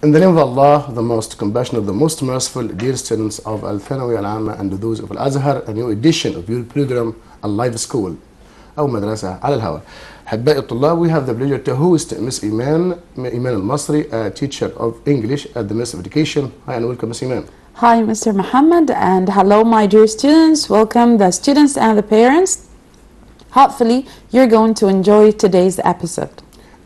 In the name of Allah, the most compassionate, the most merciful, dear students of Al-Thanawi Al-Amma and those of Al-Azhar, a new edition of your program, Al-Live School, أو مدرسة على الهواء. أحبائي الطلاب, we have the pleasure to host Miss Iman Al-Masri, a teacher of English at the Ministry of Education. Hi and welcome, Miss Iman. Hi, Mr. Muhammad, and hello, my dear students. Welcome the students and the parents. Hopefully, you're going to enjoy today's episode.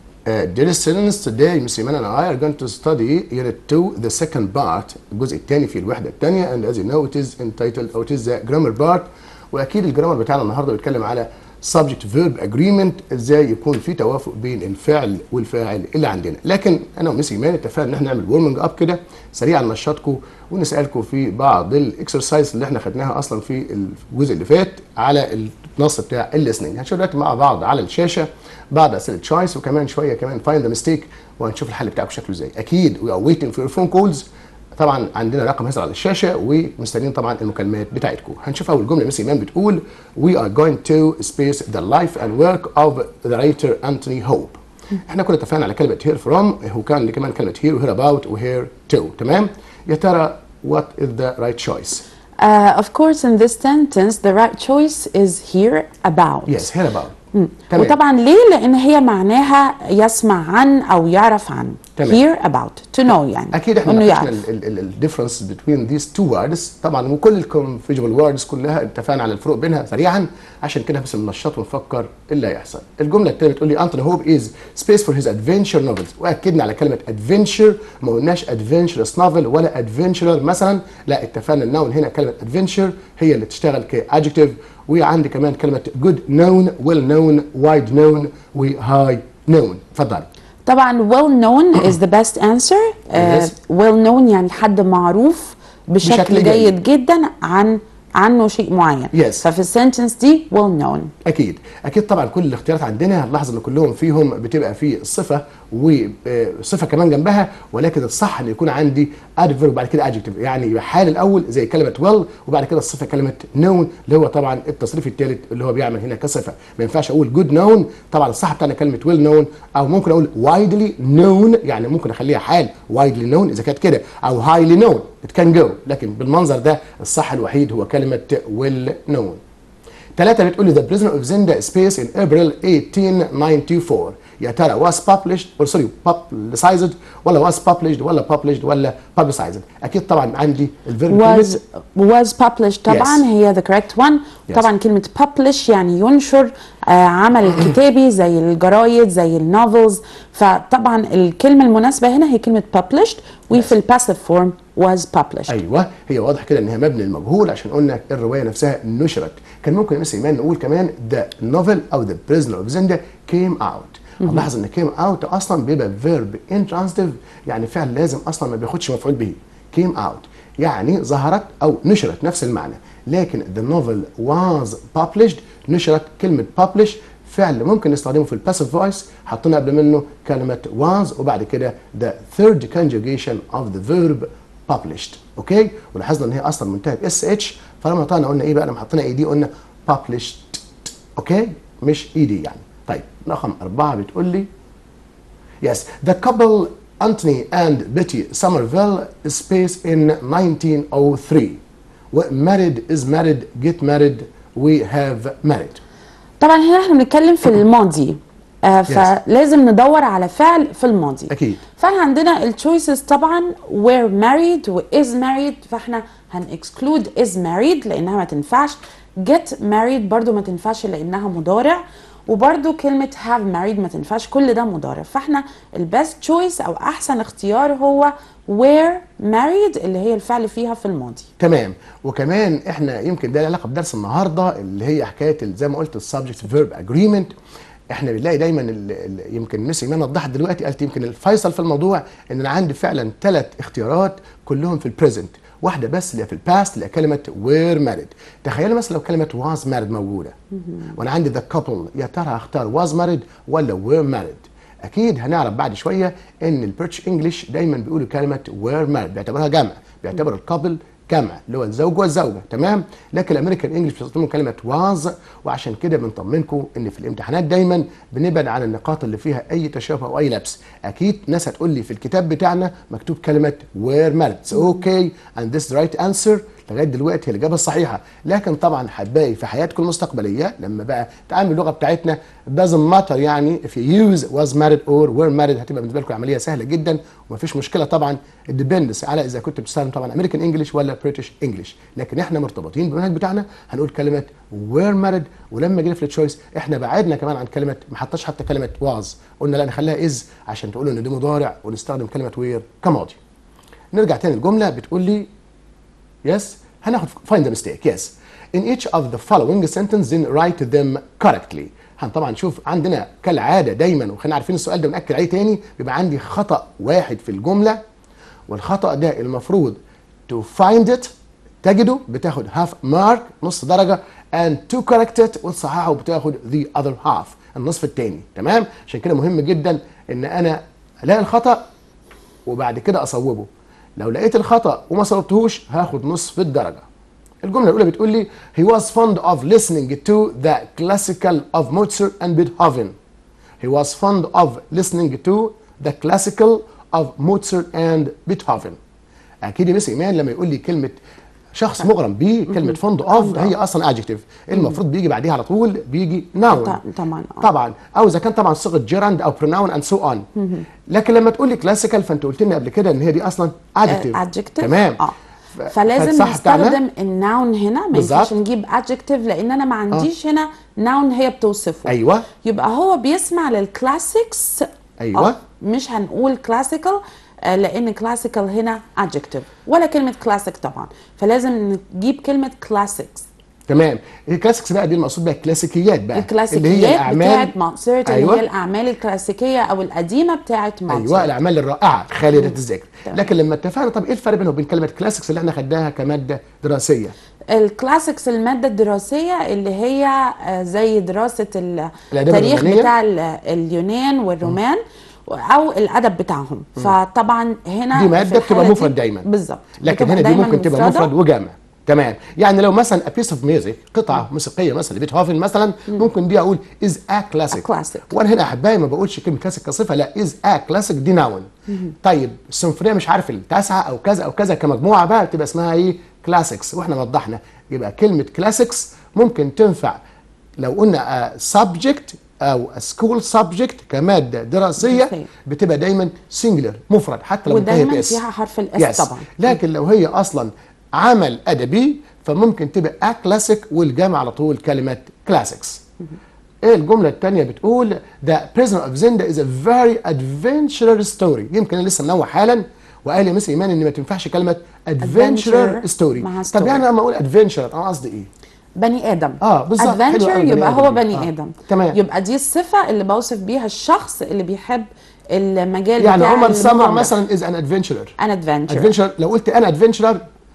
Dear students, today Miss Iman and I are going to study Unit 2, the second part, الجزء الثاني في الوحدة الثانية, and as you know it is entitled, or it is the grammar part. وأكيد الجرامر بتاعنا النهارده بيتكلم على subject verb agreement، ازاي يكون في توافق بين الفعل والفاعل اللي عندنا. لكن انا وميس ايمان اتفقنا ان احنا نعمل وورمنج اب كده سريعا نشاطكم ونسالكم في بعض الاكسرسايز اللي احنا خدناها اصلا في الجزء اللي فات على النص بتاع الليسننج. هنشوف دلوقتي مع بعض على الشاشه بعض اسئله تشويس، وكمان شويه كمان فايند ذا ميستيك، وهنشوف الحل بتاعكم شكله ازاي. اكيد وي ار ويتنج فور فون كولز. طبعا عندنا رقم هيظهر على الشاشه ومستنيين طبعا المكالمات بتاعتكم. هنشوف اول جمله مس ايمان بتقول we are going to space the life and work of the writer Anthony Hope. احنا كنا اتفقنا على كلمه hear from، وكان كمان كلمه hear و hear about و hear to. تمام؟ يا ترى what is the right choice؟ Of course, in this sentence, the right choice is hear about. Yes, hear about. وطبعا ليه؟ لأن هي معناها يسمع عن أو يعرف عن. تمام. Hear about, to know يعني. أكيد احنا ناقشنا الديفرنس between these two words طبعا، وكل الكونفيجبل ووردز كلها اتفقنا على الفروق بينها سريعا، عشان كده بس بننشط ونفكر ايه اللي هيحصل. الجملة الثانية بتقول لي أنتوني هوب is space for his adventure novels، وأكدنا على كلمة adventure، ما قلناش adventurous novel ولا adventurer مثلا، لا اتفقنا النون هنا كلمة adventure هي اللي تشتغل كadjective. وعندي كمان كلمة good known, well known, wide known و high known. اتفضلي. طبعا well known is the best answer. well known يعني حد معروف بشكل جيد جدا عنه شيء معين. Yes. ففي السنتنس دي well known. اكيد طبعا كل الاختيارات عندنا هنلاحظ ان كلهم فيهم بتبقى فيه صفه وصفه كمان جنبها، ولكن الصح ان يكون عندي adverb وبعد كده adjective، يعني يبقى حال الاول زي كلمه well وبعد كده الصفه كلمه known اللي هو طبعا التصريف الثالث اللي هو بيعمل هنا كصفه. ما ينفعش اقول good known، طبعا الصح بتاعنا كلمه well known، او ممكن اقول widely known، يعني ممكن اخليها حال widely known اذا كانت كده، او highly known it can go، لكن بالمنظر ده الصح الوحيد هو كلمه well known. 3 بتقول لي the prisoner of Zenda space in April 1894. يا ترى was published or sorry publicized ولا was published ولا published ولا publicized؟ اكيد طبعا عندي الفيرب was published طبعا. Yes. هي the correct one. Yes. طبعا كلمة publish يعني ينشر، عمل كتابي زي الجرايد زي النوفلز، فطبعا الكلمة المناسبة هنا هي كلمة published. وفي الباسيف فورم was published. ايوه هي واضح كده ان هي مبني المجهول، عشان قلنا الروايه نفسها نشرت. كان ممكن يا مس ايمان نقول كمان the novel او the prisoner of Zenda came out. هنلاحظ ان came out اصلا بيبقى verb intransitive، يعني فعل لازم اصلا ما بياخدش مفعول به. came out يعني ظهرت او نشرت، نفس المعنى. لكن the novel was published نشرت. كلمه publish فعل ممكن نستخدمه في الباسيف فويس، حطينا قبل منه كلمه was وبعد كده the third conjugation of the verb published. اوكي، ولاحظنا ان هي اصلا منتهى باس اتش، فلما طلعنا قلنا ايه بقى؟ لما حطينا اي دي قلنا published. اوكي، مش اي دي يعني. طيب رقم 4 بتقول لي yes the couple Anthony and Betty Somerville space in 1903 married is married get married we have married. طبعا هنا احنا بنتكلم في الماضي، فلازم ندور على فعل في الماضي. اكيد. فاحنا عندنا التشويسز طبعا were married و is married، فاحنا هنexclude is married لانها ما تنفعش. get married برضو ما تنفعش لانها مضارع، وبرضو كلمة have married ما تنفعش، كل ده مضارع. فاحنا البست تشويس او احسن اختيار هو were married اللي هي الفعل فيها في الماضي. تمام. وكمان احنا يمكن ده له علاقه بدرس النهارده اللي هي حكايه زي ما قلت السبجكت فيرب اجريمنت. احنا بنلاقي دايما يمكن مس ايمان وضحت دلوقتي، قالت يمكن الفيصل في الموضوع ان انا عندي فعلا 3 اختيارات كلهم في البريزنت، واحده بس اللي هي في الباست اللي هي كلمه وير ماريد. تخيلوا مثلا لو كلمه واز ماريد موجوده وانا عندي ذا كابل، يا ترى هختار واز ماريد ولا وير ماريد؟ اكيد هنعرف بعد شويه ان البريتش انجلش دايما بيقولوا كلمه وير ماريد، بيعتبرها جمع، بيعتبر الكابل جمع اللي هو الزوج والزوجه، تمام. لكن الامريكان انجلش بيستخدموا كلمه واز، وعشان كده بنطمنكم ان في الامتحانات دايما بنبعد عن النقاط اللي فيها اي تشابه او اي لبس. اكيد ناس هتقول لي في الكتاب بتاعنا مكتوب كلمه وير مارد، اوكي اند ذس رايت انسر، لغايه دلوقتي هي الاجابه الصحيحه. لكن طبعا هتلاقي في حياتكم المستقبليه لما بقى تعامل اللغه بتاعتنا doesn't matter، يعني if you use was married or were married هتبقى بالنسبه لكم عمليه سهله جدا ومفيش مشكله. طبعا الديبندس على اذا كنت بتستخدم طبعا امريكان انجلش ولا بريتش انجلش، لكن احنا مرتبطين بالمنهج بتاعنا هنقول كلمه were married. ولما جينا في التشويس احنا بعدنا كمان عن كلمه، ما حطاش حتى كلمه was، قلنا لا نخليها از عشان تقولوا ان دي مضارع ونستخدم كلمه were كماضي. نرجع تاني الجمله بتقول لي yes، هناخد find the mistake. yes in each of the following sentences then write them correctly. طبعا نشوف عندنا كالعاده دايما، وخلينا عارفين السؤال ده بنأكد عليه تاني، بيبقى عندي خطأ واحد في الجمله، والخطأ ده المفروض to find it تجده بتاخد half mark نص درجه and to correct it وتصححه بتاخد the other half النصف التاني، تمام. عشان كده مهم جدا ان انا الاقي الخطأ وبعد كده اصوبه. لو لقيت الخطأ وما صوبتهوش هاخد نصف الدرجة. الجملة الأولى بتقول لي he was fond of listening to the classical of Mozart and Beethoven. He was fond of listening to the classical of Mozart and Beethoven. أكيد يا مس إيمان لما يقول لي كلمة شخص مغرم بيه كلمة fond of هي أصلا adjective، المفروض بيجي بعديها على طول بيجي noun طبعا، أو إذا كان طبعا صيغة gerund أو pronoun and so on. لكن لما تقول لي classical فأنت قلت لنا قبل كده إن هي دي أصلا adjective. تمام. فلازم نستخدم الناون هنا، ما ينفعش نجيب adjective لان انا ما عنديش هنا ناون هي بتوصفه. ايوه. يبقى هو بيسمع للكلاسيكس. ايوه. مش هنقول كلاسيكال لان كلاسيكال هنا adjective ولا كلمه كلاسيك طبعا، فلازم نجيب كلمه كلاسيكس. تمام. الكلاسيكس بقى دي المقصود بها الكلاسيكيات بقى، الكلاسيكيات اللي هي الاعمال بتاعت موتسارت. أيوة. اللي هي الاعمال الكلاسيكيه او القديمه بتاعت موتسارت. ايوه الاعمال الرائعه خالده الذكر. لكن لما اتفقنا طب ايه الفرق بينه وبين كلمه كلاسيكس اللي احنا خدناها كماده دراسيه؟ الكلاسيكس الماده الدراسيه اللي هي زي دراسه التاريخ بتاع اليونان والرومان او الادب بتاعهم. فطبعا هنا دي ماده بتبقى مفرد دايما بالظبط، لكن هنا دي ممكن تبقى مفرد وجمع. تمام. يعني لو مثلا a piece of music قطعه موسيقيه مثلا لبيتهوفن مثلا ممكن دي اقول is a classic. وانا هنا احبائي ما بقولش كلمه كلاسيك كصفه، لا is a classic دي ناون. طيب السيمفونيه مش عارف التاسعه او كذا او كذا كمجموعه بقى بتبقى اسمها ايه كلاسيكس، واحنا وضحنا يبقى كلمه كلاسيكس ممكن تنفع لو قلنا subject او سكول سبجكت كماده دراسيه بتبقى دايما سنجلر مفرد حتى لو انتهت باس فيها حرف الاس طبعا. لكن لو هي اصلا عمل ادبي فممكن تبقى كلاسيك والجمع على طول كلمه كلاسيكس. ايه الجمله الثانيه بتقول The Prisoner of Zenda is a very adventurous story. يمكن انا لسه منوع حالا وقال لي مس ايمان ان ما تنفعش كلمه adventure story. طب يعني لما اقول adventure انا قصدي ايه؟ بني ادم. بالظبط. ادفنتشر يبقى هو بني ادم. تمام. يبقى دي الصفه اللي بوصف بيها الشخص اللي بيحب المجال يعني بتاع عمر سمر مثلا is an adventurer. an adventurer. لو قلت انا adventurer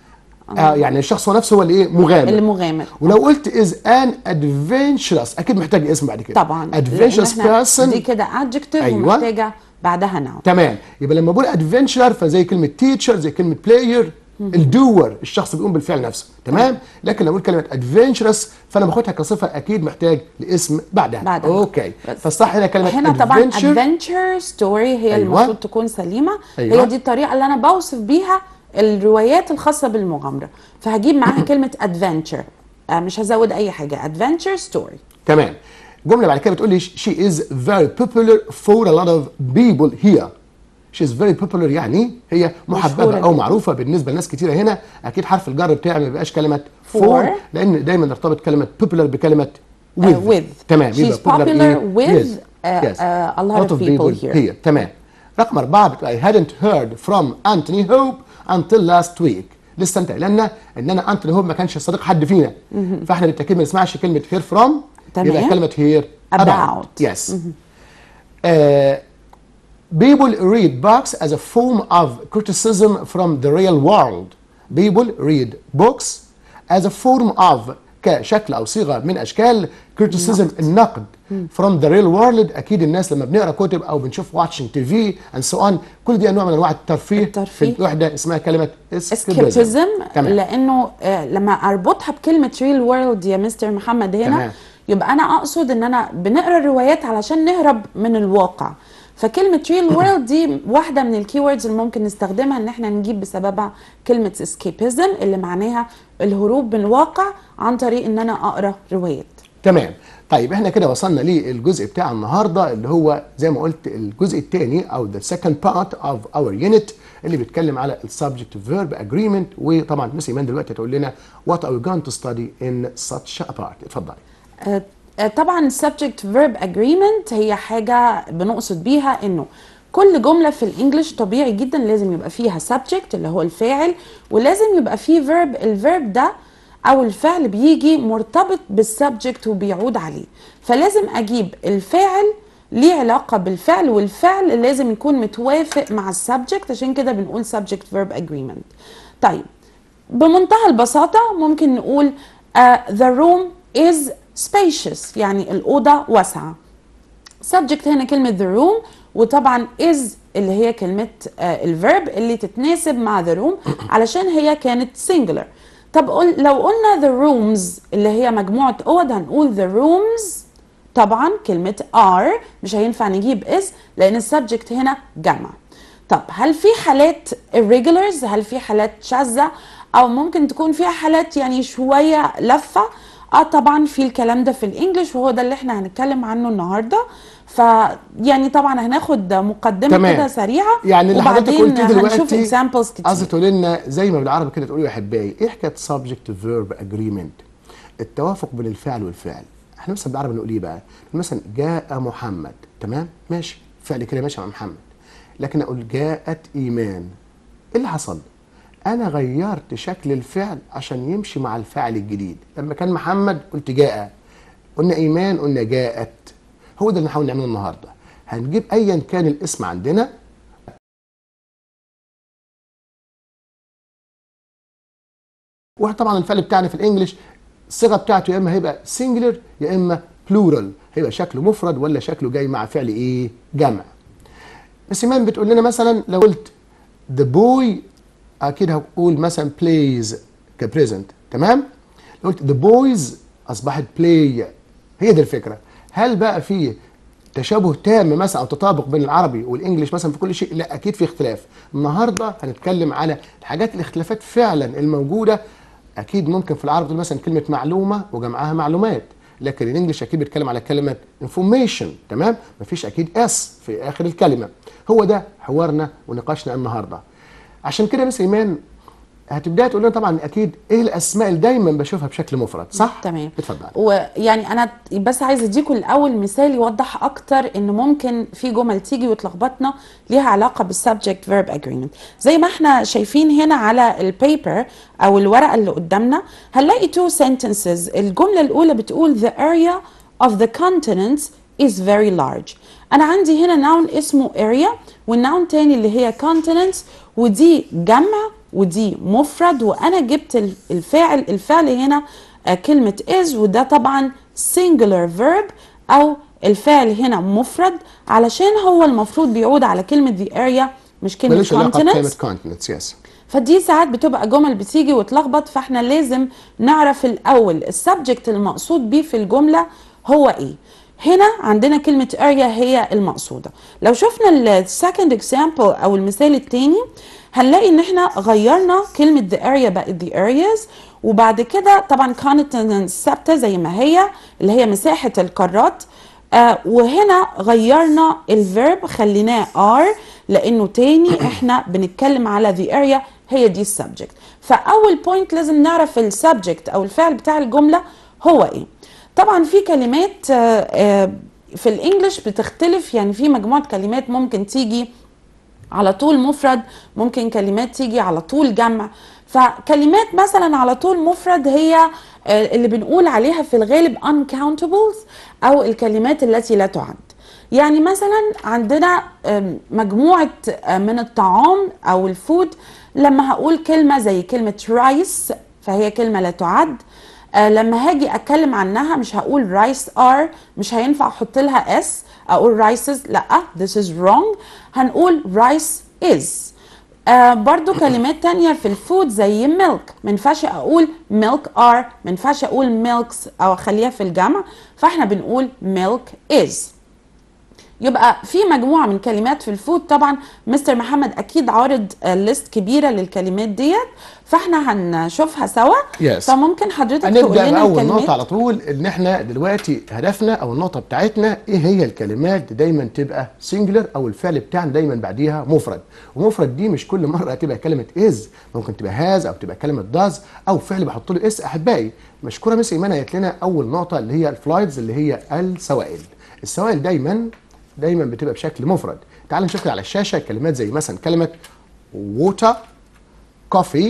يعني الشخص هو نفسه هو اللي ايه مغامر. اللي مغامر. ولو قلت is an adventurous اكيد محتاج اسم بعد كده. طبعا. adventurous person دي كده adjective. أيوة. ومحتاجه بعدها noun. تمام. يبقى لما بقول adventurer فزي كلمه teacher زي كلمه player الدور الشخص بيقوم بالفعل نفسه. تمام. لكن لو اقول كلمه adventurous فانا باخدها كصفه اكيد محتاج لاسم بعدها. اوكي. فالصح هنا كلمه هنا طبعا adventure story هي المفروض تكون سليمه. هي دي الطريقه اللي انا بوصف بيها الروايات الخاصه بالمغامره، فهجيب معاها كلمه adventure مش هزود اي حاجه. adventure story. تمام. جمله بعد كده بتقول لي she is very popular for a lot of people here. she is very popular يعني هي محببه او معروفه بالنسبه لناس كتيره. هنا اكيد حرف الجر بتاعي ما بيبقاش كلمه for لان دايما نرتبط كلمه popular بكلمه with. تمام. she's popular with a lot of people here. تمام. رقم 4 بتقول I hadn't heard from Anthony Hope until last week. لسه انت قلنا ان انا انتوني هوب ما كانش صديق حد فينا. فاحنا بالتاكيد ما نسمعش كلمه hear from يبقى كلمه hear about. yes. People read books as a form of criticism from the real world. People read books as a form of كشكل او صيغه من اشكال criticism النقد from the real world. اكيد الناس لما بنقرا كتب او بنشوف watching TV and so on، كل دي نوع من انواع الترفيه. في الوحده اسمها كلمه escapism. لانه لما اربطها بكلمه real world يا مستر محمد هنا تمام. يبقى انا اقصد ان انا بنقرا الروايات علشان نهرب من الواقع. فكلمة real world دي واحدة من الكيوردز اللي ممكن نستخدمها ان احنا نجيب بسببها كلمة escapism اللي معناها الهروب من الواقع عن طريق ان انا اقرا روايات. تمام. طيب احنا كده وصلنا للجزء بتاع النهارده اللي هو زي ما قلت الجزء الثاني او the second part of our unit اللي بيتكلم على ال subject verb agreement. وطبعا مس ايمان دلوقتي هتقول لنا what are we going to study in such a part. اتفضلي. طبعا subject verb agreement هي حاجة بنقصد بيها انه كل جملة في الانجليش طبيعي جدا لازم يبقى فيها subject اللي هو الفاعل، ولازم يبقى فيه verb. الverb ده او الفعل بيجي مرتبط بالسبجكت وبيعود عليه، فلازم اجيب الفاعل ليه علاقة بالفعل، والفعل لازم يكون متوافق مع السبجكت، عشان كده بنقول subject verb agreement. طيب بمنتهى البساطة ممكن نقول the room is spacious، يعني الأوضة واسعة. subject هنا كلمة the room، وطبعا is اللي هي كلمة الverb اللي تتناسب مع the room علشان هي كانت singular. طب لو قلنا the rooms اللي هي مجموعة أوض هنقول the rooms. طبعا كلمة are مش هينفع نجيب is لأن السبجكت هنا جمع. طب هل في حالات irregulars؟ هل في حالات شاذة أو ممكن تكون فيها حالات يعني شوية لفة؟ طبعا في الكلام ده في الانجليش، وهو ده اللي احنا هنتكلم عنه النهارده. يعني طبعا هناخد مقدمه كده سريعه يعني اللي حضرتك قلتيه دلوقتي هنشوف اكزامبلز كتير. قصدي تقول لنا زي ما بالعربي كده تقولوا يا احبائي ايه حكايه subject verb agreement؟ التوافق بين الفعل والفعل. احنا مثلا بالعربي نقول ايه بقى؟ مثلا جاء محمد، تمام ماشي، فعل كده ماشي مع محمد. لكن اقول جاءت ايمان، ايه اللي حصل؟ أنا غيرت شكل الفعل عشان يمشي مع الفعل الجديد. لما كان محمد قلت جاء، قلنا إيمان قلنا جاءت. هو ده اللي نحاول نعمله النهارده. هنجيب أيا كان الاسم عندنا وطبعا الفعل بتاعنا في الإنجليش الصيغة بتاعته يا إما هيبقى singular يا إما plural، هيبقى شكله مفرد ولا شكله جاي مع فعل إيه؟ جمع. بس إيمان بتقول لنا مثلا لو قلت the boy اكيد هقول مثلا plays كبريزنت، تمام؟ لو قلت the boys اصبحت play. هي دي الفكره. هل بقى في تشابه تام مثلا او تطابق بين العربي والانجليش مثلا في كل شيء؟ لا، اكيد في اختلاف. النهارده هنتكلم على الحاجات الاختلافات فعلا الموجوده. اكيد ممكن في العربي تقول مثلا كلمه معلومه وجمعها معلومات، لكن الانجليش اكيد بيتكلم على كلمه information، تمام؟ مفيش اكيد اس في اخر الكلمه. هو ده حوارنا ونقاشنا النهارده. عشان كده مس ايمان هتبداي تقول لنا طبعا اكيد ايه الاسماء اللي دايما بشوفها بشكل مفرد، صح؟ تمام. اتفضلي. ويعني انا بس عايزه اديكم الاول مثال يوضح اكتر ان ممكن في جمل تيجي وتلخبطنا ليها علاقه بالسبجكت فيرب اجريمنت. زي ما احنا شايفين هنا على البيبر او الورقه اللي قدامنا هنلاقي تو sentences. الجمله الاولى بتقول the area of the continents is very large. انا عندي هنا noun اسمه area والnoun تاني اللي هي continents، ودي جمع ودي مفرد، وانا جبت الفعل هنا كلمة is، وده طبعا singular verb او الفعل هنا مفرد علشان هو المفروض بيعود على كلمة the area مش كلمة continents. yes. فدي ساعات بتبقى جمل بتيجي وتلخبط، فاحنا لازم نعرف الاول السبجكت المقصود بيه في الجملة هو ايه. هنا عندنا كلمة area هي المقصودة. لو شفنا السكند اكزامبل او المثال التاني هنلاقي ان احنا غيرنا كلمة the area بقت the areas، وبعد كده طبعا continents ثابتة زي ما هي اللي هي مساحة القارات، وهنا غيرنا الفيرب خليناه are لانه تاني احنا بنتكلم على the area هي دي السبجكت. فاول بوينت لازم نعرف السبجكت او الفعل بتاع الجملة هو ايه. طبعا في كلمات في الانجليش بتختلف، يعني في مجموعة كلمات ممكن تيجي على طول مفرد، ممكن كلمات تيجي على طول جمع. فكلمات مثلا على طول مفرد هي اللي بنقول عليها في الغالب uncountables او الكلمات التي لا تعد. يعني مثلا عندنا مجموعة من الطعام او الفود، لما هقول كلمة زي كلمة رايس فهي كلمة لا تعد. لما هاجي اتكلم عنها مش هقول رايس ار، مش هينفع احط لها اس اقول رايسز، لا this is wrong، هنقول رايس از. برضو كلمات تانية في الفود زي ميلك، ما ينفعش اقول ميلك ار، ما ينفعش اقول ميلكس او اخليها في الجمع، فاحنا بنقول ميلك از. يبقى في مجموعة من كلمات في الفود. طبعا مستر محمد اكيد عارض ليست كبيرة للكلمات ديت، فاحنا هنشوفها سوا. Yes. فممكن حضرتك تقول هنبدأ لنا بأول الكلمات. نقطة على طول، إن إحنا دلوقتي هدفنا أو النقطة بتاعتنا إيه هي الكلمات دايما تبقى سنجلر أو الفعل بتاعنا دايما بعديها مفرد، ومفرد دي مش كل مرة تبقى كلمة إز، ممكن تبقى هاز أو تبقى كلمة داز أو فعل بحط له إس. أحبائي مشكورة مس إيمان قالت لنا أول نقطة اللي هي الفلايدز اللي هي السوائل. السوائل دايما بتبقى بشكل مفرد. تعالوا نشوف على الشاشة كلمات زي مثلا كلمة water coffee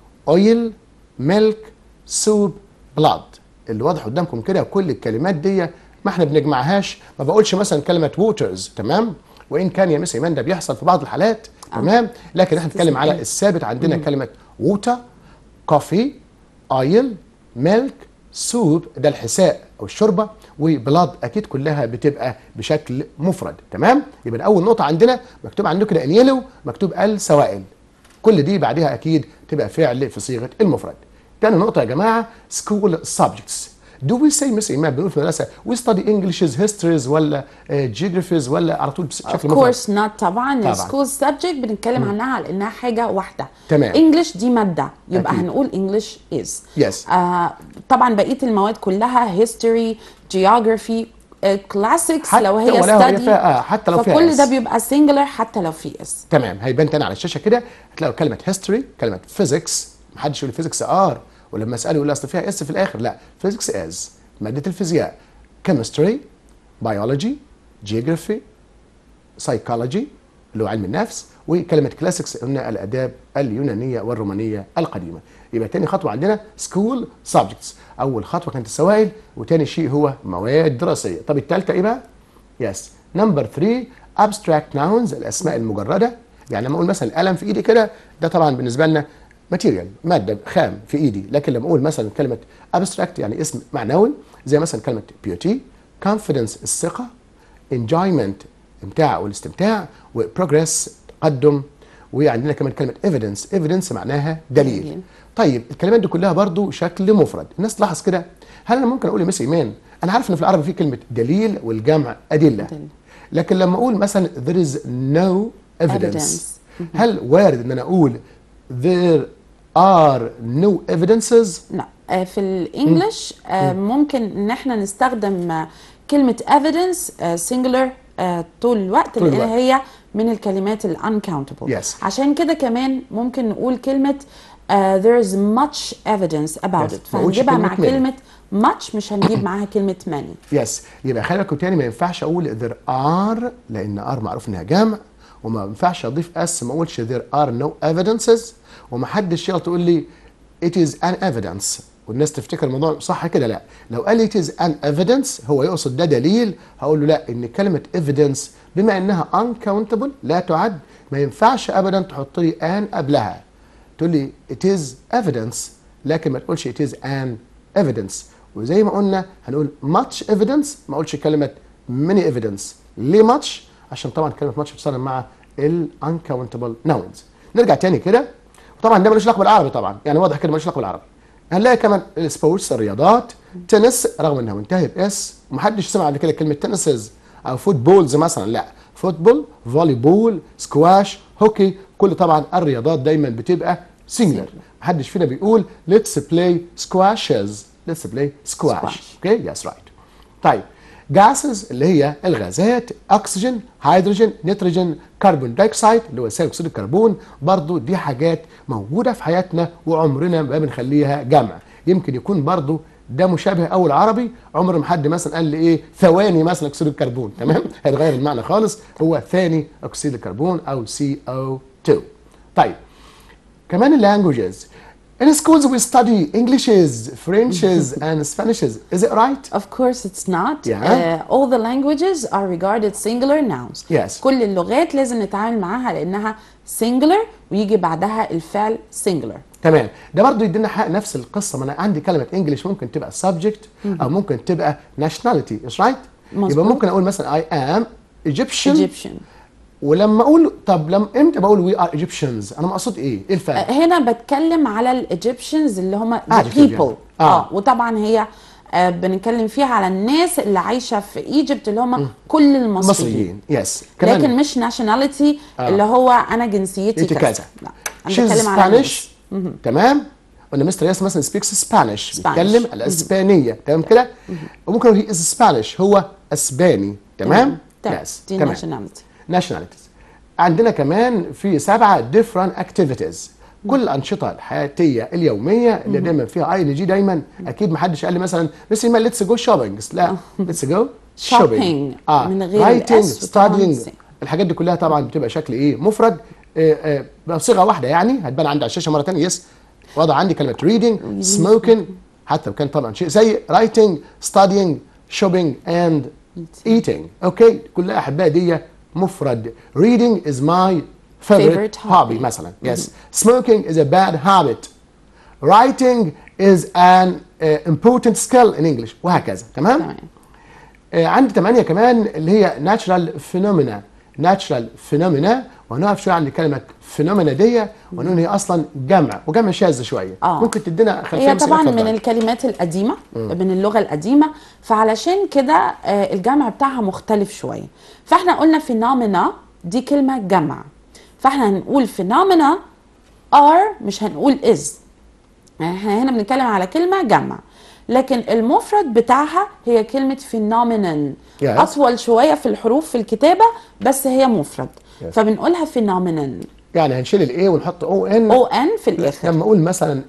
oil ميلك سوب بلاد، اللي واضح قدامكم كده. كل الكلمات دي ما احنا بنجمعهاش، ما بقولش مثلا كلمه ووترز، تمام، وان كان يا مس ايمان ده بيحصل في بعض الحالات، تمام، لكن احنا بنتكلم على الثابت عندنا كلمه ووتر كوفي اويل ميلك سوب، ده الحساء او الشوربه، وبلاد اكيد كلها بتبقى بشكل مفرد، تمام. يبقى اول نقطه عندنا مكتوب عندكم كده ان يلو مكتوب السوائل، كل دي بعدها اكيد تبقى فعل في صيغه المفرد. تاني نقطة يا جماعة school subjects. Do we say مثل ما بنقول في المدرسة we study Englishes histories ولا geographies ولا على طول بشكل مفرد؟ Of course not. طبعا school subject بنتكلم عنها على انها حاجة واحدة. تمام. English دي مادة، يبقى أكيد. هنقول English is. Yes. طبعا بقية المواد كلها history geography classics لو هي ولو study حتى لو فيها فكل ده اس. بيبقى singular حتى لو في اس. تمام، هيبان تاني على الشاشة كده هتلاقوا كلمة history كلمة physics، محدش يقول physics ار ولما اساله يقول اصل فيها اس في الاخر، لا physics as مادة الفيزياء، chemistry biology geography psychology اللي هو علم النفس، وكلمة كلاسيكس قلنا الآداب اليونانية والرومانية القديمة. يبقى تاني خطوة عندنا school subjects، أول خطوة كانت السوائل، وتاني شيء هو مواد دراسية. طب التالتة إيه بقى؟ يس نمبر 3 abstract nouns الأسماء المجردة. يعني لما أقول مثلا القلم في إيدي كده، ده طبعا بالنسبة لنا ماتيريال مادة خام في إيدي، لكن لما أقول مثلا كلمة abstract يعني اسم معنوي زي مثلا كلمة beauty confidence الثقة enjoyment امتاع والاستمتاع وبروجريس تقدم، وعندنا كمان كلمه ايفيدنس معناها دليل. طيب الكلمات دي كلها برضو شكل مفرد. الناس تلاحظ كده، هل انا ممكن اقول يا مس ايمان انا عارف ان في العربي في كلمه دليل والجمع ادله، لكن لما اقول مثلا there is no evidence هل وارد ان انا اقول there are no evidences؟ لا، في الانجليش ممكن ان احنا نستخدم كلمه evidence singular طول الوقت لان هي من الكلمات ال uncountable. Yes. عشان كده كمان ممكن نقول كلمة there is much evidence about Yes. it، فهنجيبها مع كلمة much مش هنجيب معاها كلمة many. يس يبقى خلي بالكم تاني، ما ينفعش اقول there are لان are معروف انها جمع، وما ينفعش اضيف اس ما اقولش there are no evidences، ومحدش يغلط يقول لي it is an evidence والناس تفتكر الموضوع صح كده. لا، لو قال لي it is an evidence هو يقصد ده دليل، هقول له لا، ان كلمه evidence بما انها uncountable لا تعد، ما ينفعش ابدا تحط لي an قبلها، تقول لي it is evidence لكن ما تقولش it is an evidence. وزي ما قلنا هنقول much evidence ما اقولش كلمه many evidence. ليه much؟ عشان طبعا كلمه much بتستخدم مع ال uncountable nouns. نرجع تاني كده، وطبعا ده ملوش علاقه بالعربي طبعا، يعني واضح كده ملوش علاقه بالعربي. هنلاقي كمان السبورتس الرياضات، تنس رغم انها منتهيه باس ومحدش سمع قبل كده كلمه تنسز او فوتبولز مثلا، لا، فوتبول فولي بول سكواش هوكي، كل طبعا الرياضات دايما بتبقى سينجلر، محدش فينا بيقول ليتس بلاي سكواشز، ليتس بلاي سكواش. اوكي يس رايت. طيب جاسز اللي هي الغازات، اكسجين هيدروجين نيتروجين كربون دايوكسيد اللي هو ثاني اكسيد الكربون، برضو دي حاجات موجوده في حياتنا وعمرنا ما بنخليها جمع. يمكن يكون برضو ده مشابه اول عربي، عمر ما حد مثلا قال لي ايه ثواني مثلا اكسيد الكربون، تمام، هيتغير المعنى خالص، هو ثاني اكسيد الكربون او CO2. طيب كمان اللانجوجز. In schools we study Englishes, Frenches and Spanishes. Is it right? Of course it's not. Yeah. All the languages are regarded singular nouns. Yes. كل اللغات لازم نتعامل معاها لأنها singular ويجي بعدها الفعل singular. تمام. ده برضو يدينا حق نفس القصه. ما انا عندي كلمه انجلش ممكن تبقى subject او ممكن تبقى nationality. is right؟ يبقى ممكن اقول مثلا I am Egyptian. ولما اقول طب امتى بقول we are Egyptians انا مقصود ايه الفرق؟ هنا بتكلم على الايجيبشنز اللي هم the people. يعني. وطبعا هي بنتكلم فيها على الناس اللي عايشه في ايجيبت اللي هم كل المصريين. يس. لكن مش nationality اللي هو انا جنسيتي كذا. لا انا بتكلم على الناس. تمام. قلنا مستر ياس مثلا سبيكس سبانيش بيتكلم الاسبانيه. تمام كده. وممكن هو از سبانيش هو اسباني. تمام. يس. دي nationalities. عندنا كمان في 7 different activities. كل الانشطه الحياتيه اليوميه اللي دايما فيها اي ان جي دايما. اكيد ما حدش قال لي مثلا بس ما ليتس جو شوبينج. لا ليتس جو شوبينج. من غير رايتنج ستادينج. الحاجات دي كلها طبعا بتبقى شكل ايه مفرد بصيغه واحده يعني. هتبان عندي على الشاشه مره ثانيه. يس. وضع عندي كلمه reading smoking حتى لو كان طبعا شيء زي writing studying shopping and eating. اوكي كلها احبائي دي مفرد. reading is my favorite hobby مثلا. yes. smoking is a bad habit. writing is an important skill in English وهكذا. تمام. عندي 8 كمان اللي هي natural phenomena. natural phenomena وهنقف شويه عند كلمه phenomena دي ونقول هي اصلا جمع وجمع شاذ شويه. ممكن تدينا خلفيه. هي طبعا من الكلمات القديمه من اللغه القديمه فعلشان كده الجمع بتاعها مختلف شويه. فاحنا قلنا phenomena دي كلمه جمع فاحنا هنقول phenomena are مش هنقول is. احنا هنا بنتكلم على كلمه جمع لكن المفرد بتاعها هي كلمه phenomenon. اطول شويه في الحروف في الكتابه بس هي مفرد. فبنقولها phenomenon. يعني هنشيل الايه ونحط او ان في الاخر. لما اقول مثلا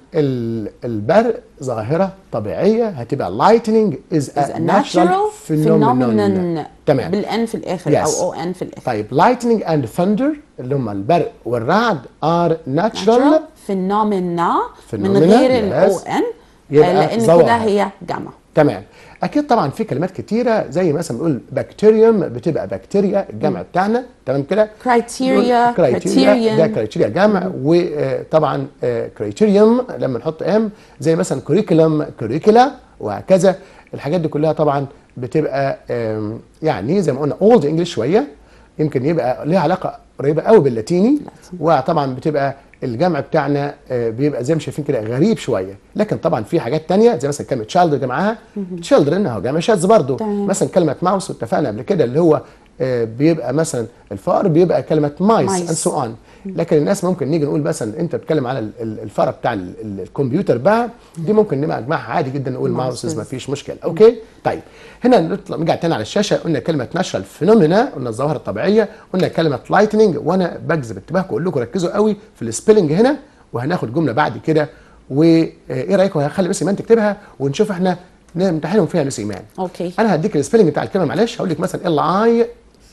البرق ظاهره طبيعيه هتبقى lightning is a natural phenomenon. تمام. بالان في الاخر او او ان في الاخر. طيب lightning and thunder اللي هم البرق والرعد are natural phenomena من غير الاو ان لان كده هي جمع. تمام. اكيد طبعا في كلمات كتيره زي مثلا بنقول بكتيريوم بتبقى بكتيريا الجمع بتاعنا. تمام كده. كرايتيريا ده كرايتيريا جمع. وطبعا كرايتيريوم لما نحط ام زي مثلا كوريكولم كوريكولا وهكذا. الحاجات دي كلها طبعا بتبقى يعني زي ما قلنا اولد انجلش شويه يمكن يبقى ليها علاقه قريبه قوي باللاتيني. وطبعا بتبقى الجمع بتاعنا بيبقى زي ما شايفين كده غريب شويه. لكن طبعا في حاجات تانية زي مثلا كلمه تشايلد جمعها تشيلدرن اهو جمع شاذ برضه. مثلا كلمه ماوس واتفقنا قبل كده اللي هو بيبقى مثلا الفار بيبقى كلمه مايس اند سو اون. لكن الناس ممكن نيجي نقول مثلا انت بتتكلم على الفاره بتاع الكمبيوتر بقى دي ممكن نبقى نجمعها عادي جدا نقول ماوسز ما فيش مشكله. اوكي. طيب هنا نطلع نرجع تاني على الشاشه. قلنا كلمه ناتشرال فينومينا قلنا الظواهر الطبيعيه. قلنا كلمه لايتنينج وانا بجذب انتباهكم اقول لكم ركزوا قوي في السبيلنج هنا وهناخد جمله بعد كده. وايه رايكم هخلي مس ايمان تكتبها ونشوف احنا نمتحنهم فيها مس ايمان. اوكي. انا هديك السبيلنج بتاع الكلمه معلش. هقول لك مثلا ال اي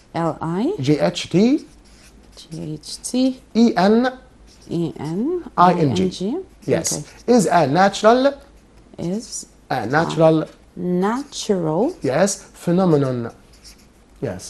جي اتش تي اي ان اي ان جي. Yes. Is a natural. Yes. Phenomenon. Yes.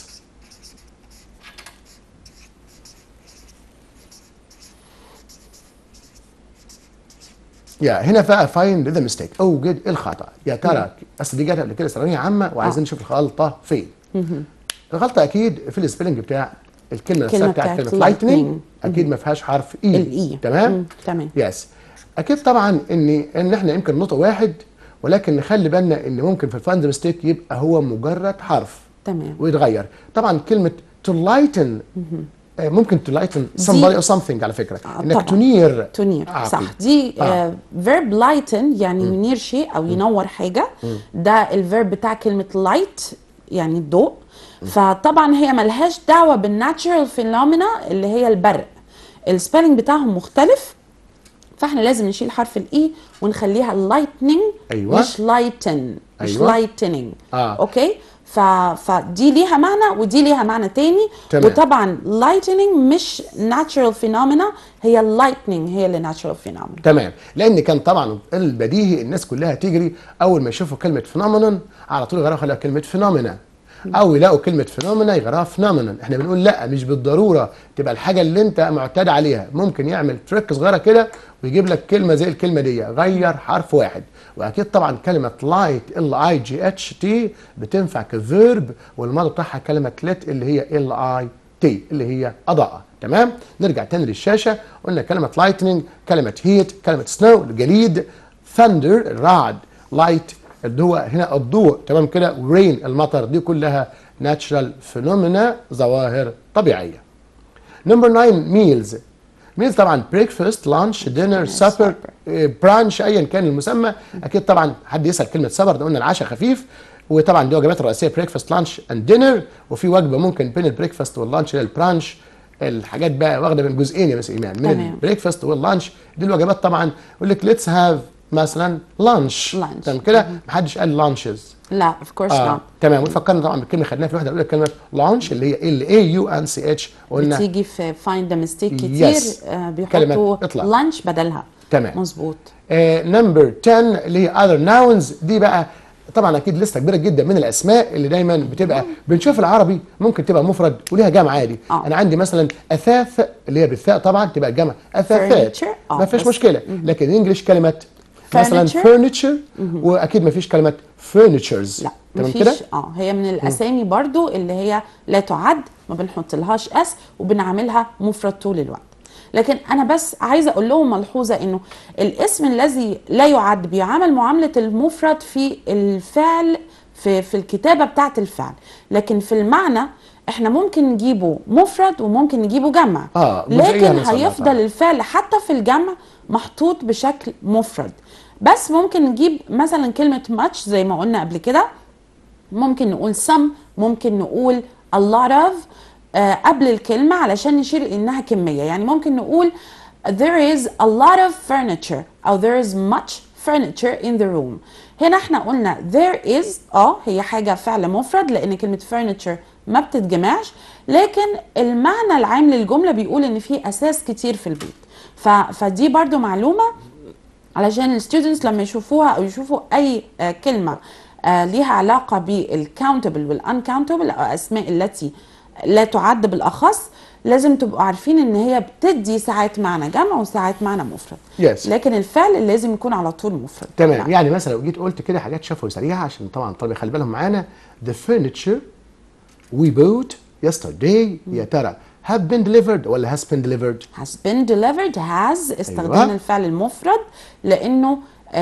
هنا بقى find the mistake. اوجد الخطأ. يا ترى اصل دي جت قبل كده ثانويه عامه وعايزين نشوف الغلطه فين. الغلطه اكيد في السبيلنج بتاع الكلمه نفسها بتاعت كلمه لايتنينج. اكيد ما فيهاش حرف اي. تمام. تمام. يس. اكيد طبعا ان احنا يمكن نقطه واحد ولكن نخلي بالنا ان ممكن في الفايند ميستيك يبقى هو مجرد حرف. تمام. ويتغير. طبعا كلمه to lighten ممكن to lighten somebody or something على فكره. انك تنير. صح. دي verb lighten يعني ينير شيء او ينور حاجه. ده الفيرب بتاع كلمه light يعني الضوء. فطبعا هي ملهاش دعوه بالناتشرال فينومينا اللي هي البرق. السبيلنج بتاعهم مختلف فاحنا لازم نشيل حرف الاي ونخليها لايتنينج. أيوة. مش لايتن. مش لايتنينج. اوكي. فدي ليها معنى ودي ليها معنى تاني. تمام. وطبعا لايتنينج مش ناتشرال فينومينا هي اللايتنينج هي اللي ناتشرال فينومينا. تمام. لان كان طبعا البديهي الناس كلها تجري اول ما يشوفوا كلمه فينومينون على طول يغيروا خليها كلمه فينومينا. او يلاقوا كلمه فينومينا يغيروها فينومينال. احنا بنقول لا، مش بالضروره تبقى الحاجه اللي انت معتاد عليها، ممكن يعمل تريك صغيره كده ويجيب لك كلمه زي الكلمه دي، غير حرف واحد. واكيد طبعا كلمه لايت LIGHT بتنفع كفيرب، والماضي بتاعها كلمه لت اللي هي LIT اللي هي اضاءه. تمام. نرجع تاني للشاشه. قلنا كلمه لايتنينج، كلمه هيت، كلمه سنو الجليد، ثاندر الرعد، لايت اللي هو هنا الضوء. تمام كده. ورين المطر. دي كلها ناتشرال فينومينا، ظواهر طبيعيه. نمبر 9 ميلز. ميلز طبعا بريكفاست، لانش، دينر، سابر، برانش، ايا كان المسمى. اكيد طبعا حد يسال كلمه سبر، ده قلنا العشاء خفيف. وطبعا دي وجبات الرئيسيه بريكفاست، لانش اند دينر. وفي وجبه ممكن بين البريكفاست واللانش اللي هي البرانش. الحاجات بقى واخده من جزئين يا بس ايمان، من البريكفاست واللانش. دي الوجبات طبعا. يقول لك ليتس هاف مثلا لانش. تمام كده. محدش قال لانشز. لا اوف كورس نوت. تمام. وفكرنا طبعا بالكلمه خدناها في الوحده الاولى كلمه لانش اللي هي LAUNCH. قلنا بتيجي في فايند ذا ميستيك كتير. بيحطوا لانش بدلها. تمام. مظبوط. نمبر 10 اللي هي other nouns. دي بقى طبعا اكيد لسته كبيره جدا من الاسماء اللي دايما بتبقى بنشوف العربي ممكن تبقى مفرد وليها جمع عادي. انا عندي مثلا اثاث اللي هي بالثاء طبعا تبقى جمع اثاثات، ما فيش مشكله. لكن الانجليش كلمه مثلا furniture واكيد ما فيش كلمه furnitures. لا مفيش. هي من الاسامي برضو اللي هي لا تعد، ما بنحط لهاش اس وبنعملها مفرد طول الوقت. لكن انا بس عايزه اقول لهم ملحوظه انه الاسم الذي لا يعد بيعامل معامله المفرد في الفعل، في الكتابه بتاعه الفعل، لكن في المعنى احنا ممكن نجيبه مفرد وممكن نجيبه جمع. لكن هيفضل الفعل حتى في الجمع محطوط بشكل مفرد. بس ممكن نجيب مثلا كلمه much زي ما قلنا قبل كده، ممكن نقول some، ممكن نقول a lot of قبل الكلمة علشان نشير إنها كمية. يعني ممكن نقول there is a lot of furniture أو there is much furniture in the room. هنا احنا قلنا there is هي حاجة فعل مفرد لأن كلمة furniture ما بتتجمعش، لكن المعنى العام للجملة بيقول إن في أساس كتير في البيت. فدي برضو معلومة علشان الستودنتس لما يشوفوها أو يشوفوا أي كلمة ليها علاقة بالcountable والuncountable أو أسماء التي لا تعد بالاخص، لازم تبقوا عارفين ان هي بتدي ساعات معنى جمع وساعات معنى مفرد. لكن الفعل لازم يكون على طول مفرد. تمام. يعني مثلا لو جيت قلت كده حاجات شفوي سريعه عشان طبعا الطلبه يخلي بالهم معانا. the furniture we bought yesterday يا ترى have been delivered ولا has been delivered؟ has been delivered. has استخدمنا الفعل المفرد لانه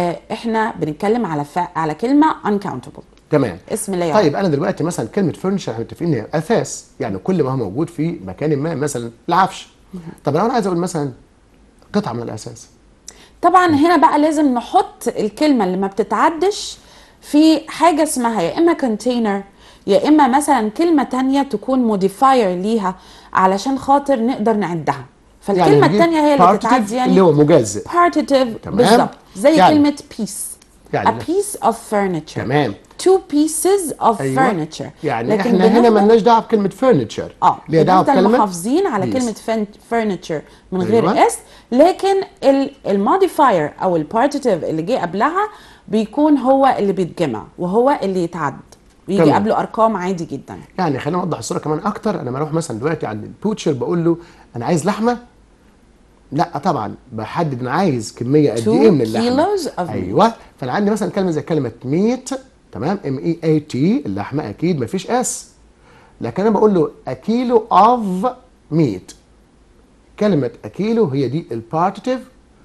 احنا بنتكلم على كلمه uncountable. تمام. اسم لا يعد. طيب انا دلوقتي مثلا كلمه فرنشر احنا متفقين ان هي اثاث، يعني كل ما هو موجود في مكان ما، مثلا العفش. طب لو انا عايز اقول مثلا قطعه من الاساس، طبعا هنا بقى لازم نحط الكلمه اللي ما بتتعدش في حاجه اسمها يا اما كونتينر يا اما مثلا كلمه تانية تكون موديفاير ليها علشان خاطر نقدر نعدها. فالكلمه يعني الثانيه هي اللي بتتعدي، يعني اللي هو مجزء partitive بالظبط، زي يعني كلمه piece يعني a piece of furniture. تمام. two pieces of furniture. يعني احنا هنا مالناش دعوه بكلمه furniture، ليها دعوه بكلمه محافظين على كلمه furniture من غير اس، لكن الموديفاير او البارتيتيف اللي جه قبلها بيكون هو اللي بيتجمع وهو اللي يتعد، بيجي قبله ارقام عادي جدا. يعني خلينا نوضح الصوره كمان اكتر. انا لما اروح مثلا دلوقتي عند البوتشر بقول له انا عايز لحمه، لا طبعا بحدد انا عايز كميه قد ايه من اللحمه. ايوه. فانا عندي مثلا كلمه زي كلمه ميت، تمام، MEAT اللحمه اكيد مفيش اس، لكن انا بقول له اكيلو اوف ميت. كلمه اكيلو هي دي البارتيتيف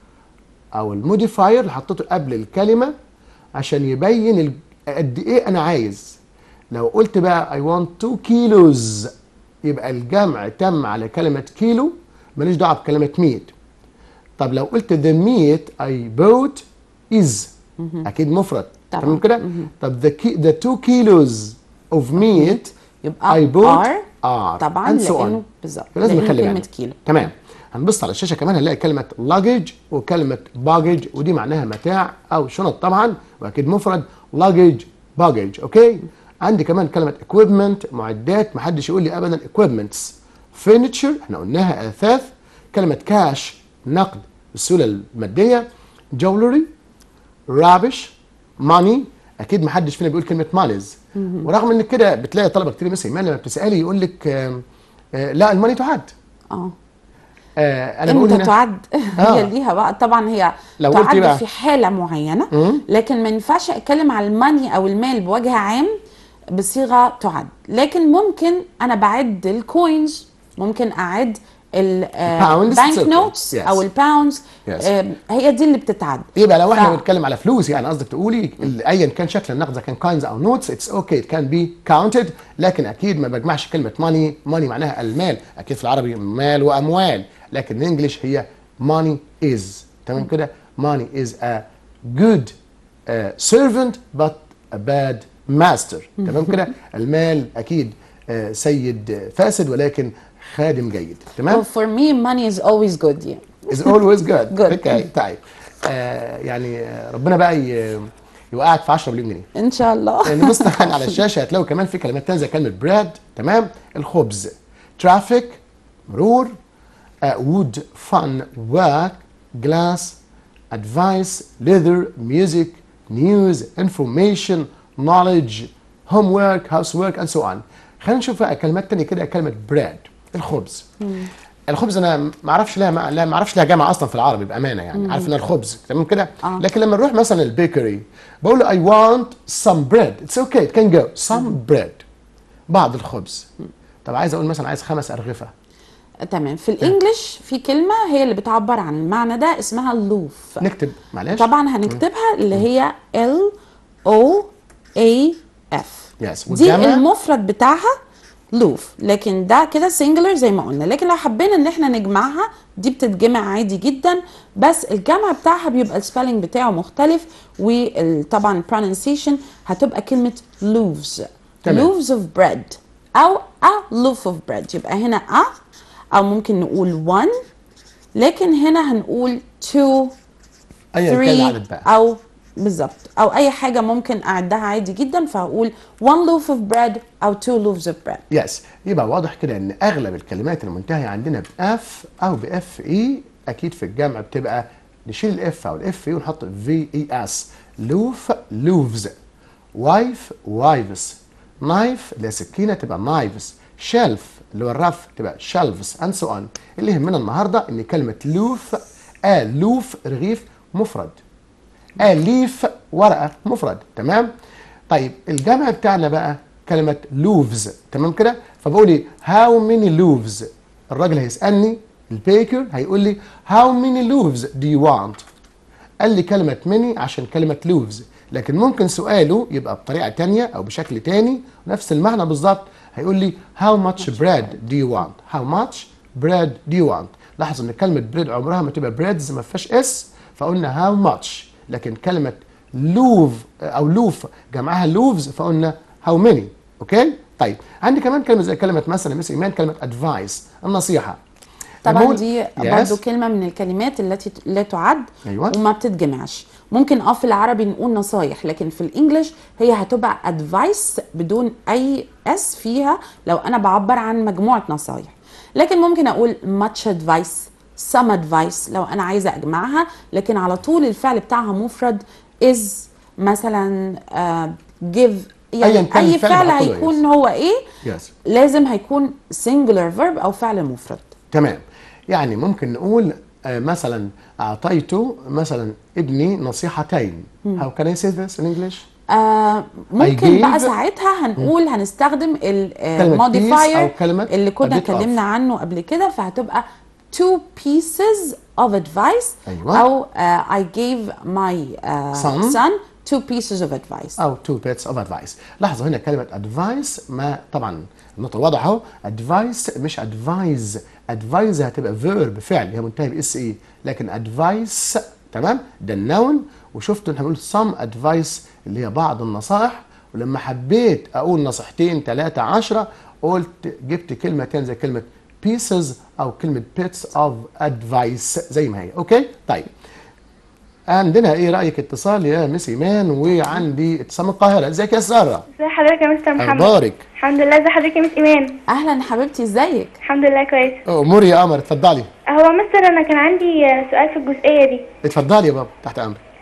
او الموديفاير اللي حطيته قبل الكلمه عشان يبين قد ايه انا عايز. لو قلت بقى I want 2 kilos يبقى الجمع تم على كلمه كيلو، ماليش دعوه بكلمه ميت. طب لو قلت the meat I bought is اكيد مفرد، تمام كده. طب the 2 kilos of meat يبقى I bought are طبعا لانه بالظبط لازم نخلي كلمه كيلو. تمام. هنبص على الشاشه كمان هنلاقي كلمه luggage وكلمه baggage، ودي معناها متاع او شنط طبعا، واكيد مفرد luggage baggage. اوكي. عندي كمان كلمه equipment معدات، محدش يقول لي ابدا equipments. furniture احنا قلناها اثاث. كلمه كاش نقد، السيوله الماديه. jewelry rubbish money اكيد ما حدش فينا بيقول كلمه مانيز. ورغم ان كده بتلاقي طلبه كتير مثل ايمان لما بتسالي يقول لك لا الماني تعد. اه انا بقول امتى هنا تعد؟ آه. هي ليها بقى طبعا، هي لو قلت تعد بقى في حاله معينه، لكن ما ينفعش اتكلم على الماني او المال بوجه عام بصيغه تعد. لكن ممكن انا بعد الكوينز، ممكن اعد pounds البانك it's okay. نوتس Yes. او الباوندز، Yes. هي دي اللي بتتعد. يبقى لو احنا بنتكلم على فلوس يعني قصدك تقولي ايا كان شكل النقد اذا كان كاينز او نوتس اتس اوكي ات كان بي كاونتد. لكن اكيد ما بجمعش كلمه ماني. ماني معناها المال، اكيد في العربي مال واموال، لكن الانجليش هي ماني از. تمام كده؟ ماني از ا جود servant but a bad master. تمام كده؟ المال اكيد سيد فاسد ولكن خادم جيد. تمام؟ Well, for me money is always good. Yeah. is always good. Good. اوكي طيب يعني ربنا بقى يوقعك في 10 مليون جنيه ان شاء الله. نبص على الشاشه هتلاقوا كمان في كلمات تانية زي كلمه بريد. تمام؟ الخبز، ترافيك مرور، wood fun work glass advice leather music news information knowledge homework housework and so on. خلينا نشوف بقى كلمات تانية كده. كلمه بريد الخبز. الخبز انا ما اعرفش لها لا ما اعرفش لها جامعه اصلا في العربي بامانه يعني. عارف انها الخبز تمام كده. لكن لما نروح مثلا البيكري بقول له I want some bread it's okay it can go some bread بعض الخبز. طب عايز اقول مثلا عايز 5 ارغفه. تمام. في الانجليش في كلمه هي اللي بتعبر عن المعنى ده اسمها لوف. نكتب معلش. طبعا هنكتبها اللي هي LOAF. دي المفرد بتاعها لوف، لكن ده كده سنجلر زي ما قلنا. لكن لو حبينا ان احنا نجمعها دي بتتجمع عادي جدا، بس الجمع بتاعها بيبقى السبيلنج بتاعه مختلف، وطبعا pronunciation هتبقى كلمه loaves. loaves of bread او a loaf of bread. يبقى هنا او ممكن نقول one، لكن هنا هنقول two 3 او بالظبط، او اي حاجه ممكن اعدها عادي جدا. فهقول one loaf of bread او two loaves of bread. يس يبقى واضح كده ان اغلب الكلمات المنتهيه عندنا باف او باف اي اكيد في الجمع بتبقى نشيل الاف او الاف اي ونحط في اي اس. لوف لوفز، وايف وايفز، نايف اللي هي سكينه تبقى نايفز، شيلف اللي هو الرف تبقى شيلفز اند سو اون. اللي يهمنا النهارده ان كلمه لوف لوف رغيف مفرد، ليف ورقه مفرد. تمام؟ طيب الجمع بتاعنا بقى كلمه لوفز. تمام كده؟ فبقول لي هاو ميني لوفز. الراجل هيسالني البيكر هيقول لي هاو ميني لوفز دو يو وانت. قال لي كلمه ميني عشان كلمه لوفز، لكن ممكن سؤاله يبقى بطريقه ثانيه او بشكل ثاني نفس المعنى بالظبط. هيقول لي هاو ماتش بريد دو يو وانت. هاو ماتش بريد دو يو وانت. لاحظ ان كلمه بريد عمرها ما تبقى بريدز ما فيهاش اس، فقلنا هاو ماتش. لكن كلمه لوف او لوف جمعها لوفز فقلنا هاو ماني. اوكي؟ طيب عندي كمان كلمه زي كلمه مثلا مس ايمان كلمه ادفايس النصيحه. طبعا دي برضو كلمه من الكلمات التي لا تعد. أيوة. وما بتتجمعش. ممكن في العربي نقول نصايح، لكن في الانجليش هي هتبقى ادفايس بدون اي اس فيها لو انا بعبر عن مجموعه نصايح. لكن ممكن اقول much advice some advice لو انا عايزه اجمعها، لكن على طول الفعل بتاعها مفرد is مثلا give. يعني اي فعل هيكون هو ايه لازم هيكون singular verb او فعل مفرد. تمام. يعني ممكن نقول مثلا اعطيت مثلا ابني نصيحتين. How can I say this in English؟ ممكن بقى ساعتها هنقول هنستخدم الموديفاير اللي كنا اتكلمنا عنه قبل كده، فهتبقى two pieces of advice. أيوة. او I gave my son two pieces of advice او two bits of advice. لاحظوا هنا كلمه advice ما طبعا النقطه واضحه اهو. advice مش advise. advise هتبقى verb فعل هي منتهيه باس اي، لكن advice تمام ده النون. وشفتوا ان هنقول some advice اللي هي بعض النصائح، ولما حبيت اقول نصيحتين 3 10 قلت جبت كلمتين زي كلمه pieces او كلمه bits of advice زي ما هي. اوكي طيب عندنا ايه رايك اتصال يا مس ايمان؟ وعندي اتصال من القاهره. ازيك يا ساره؟ ازي حضرتك يا مستر محمد؟ اخبارك؟ الحمد لله. ازي حضرتك يا مس ايمان؟ اهلا حبيبتي ازيك؟ الحمد لله كويس. اموري يا قمر اتفضلي. هو مستر انا كان عندي سؤال في الجزئيه دي. اتفضلي يا بابا تحت امرك.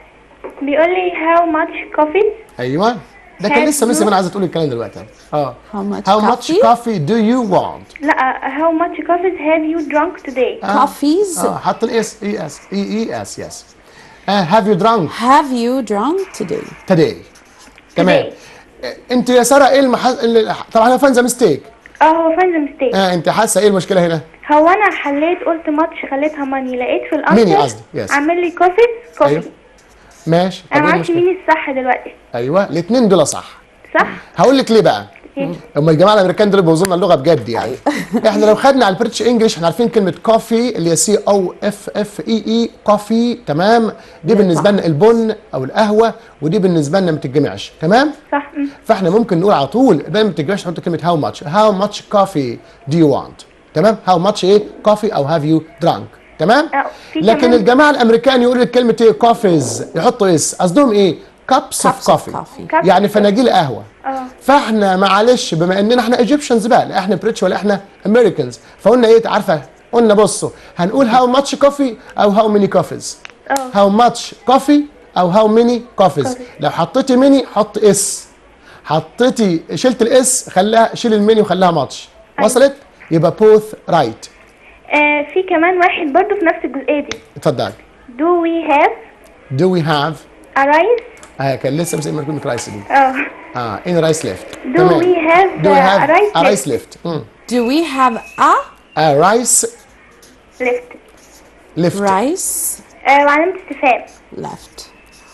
بيقول لي how much coffee ايوه ده كان Have لسه مس you- ايمان عايزه تقول الكلام دلوقتي. How much How much coffee? coffee do you want؟ لا how much coffees have you drunk today Coffees حط الاس اي اس اي اس يس. Have you drunk have you drunk today? today؟ تمام. انت يا ساره ايه طبعا انا فاهم ذا ميستيك. هو فاين ذا ميستيك. انت حاسه ايه المشكله هنا؟ هو انا حليت قلت ماتش خليتها ماني لقيت في ميني الانسر قصدي، yes. عامل لي كوفي ايوه ماشي. انا طب ايه معرفش المشكله؟ مين الصح دلوقتي. ايوه الاثنين دول صح. صح؟ هقول لك ليه بقى. هم الجماعه الامريكان دول بيبوظوا لنا اللغه بجد يعني. احنا لو خدنا على البريتش انجلش احنا عارفين كلمه كوفي اللي هي COFFEE كوفي تمام. دي بالنسبه لنا البن او القهوه ودي بالنسبه لنا ما بتتجمعش تمام. صح. فاحنا ممكن نقول على طول بدل ما تتجمعش نحط كلمه هاو ماتش كوفي دو يو وانت تمام. هاو ماتش ايه كوفي او هاف يو درانك تمام. في لكن كمان- الجماعه الامريكان يقولوا لك كلمه ايه كوفيز يحطوا اس قصدهم ايه كابس اوف Cups of كوفي coffee. يعني فناجيل قهوه. اه فاحنا معلش بما اننا احنا ايجيبشنز بقى لا احنا بريتش ولا احنا امريكانز فقلنا ايه عارفه قلنا بصوا هنقول هاو ماتش كوفي او هاو ميني كوفيز. هاو ماتش كوفي او هاو ميني كوفيز. لو حطيتي ميني حط اس حطيتي شلت الاس خلاها شيل الميني وخلاها ماتش. وصلت يبقى بوث رايت. في كمان واحد برضو في نفس الجزئية دي. اتفضل. Do we have Do we have a rice؟ كان لسه بس كلمه رايس دي. in rice left. Do we have Do we have a rice a rice left. Do we have a rice left؟ left. rice وعلامة استفهام. left?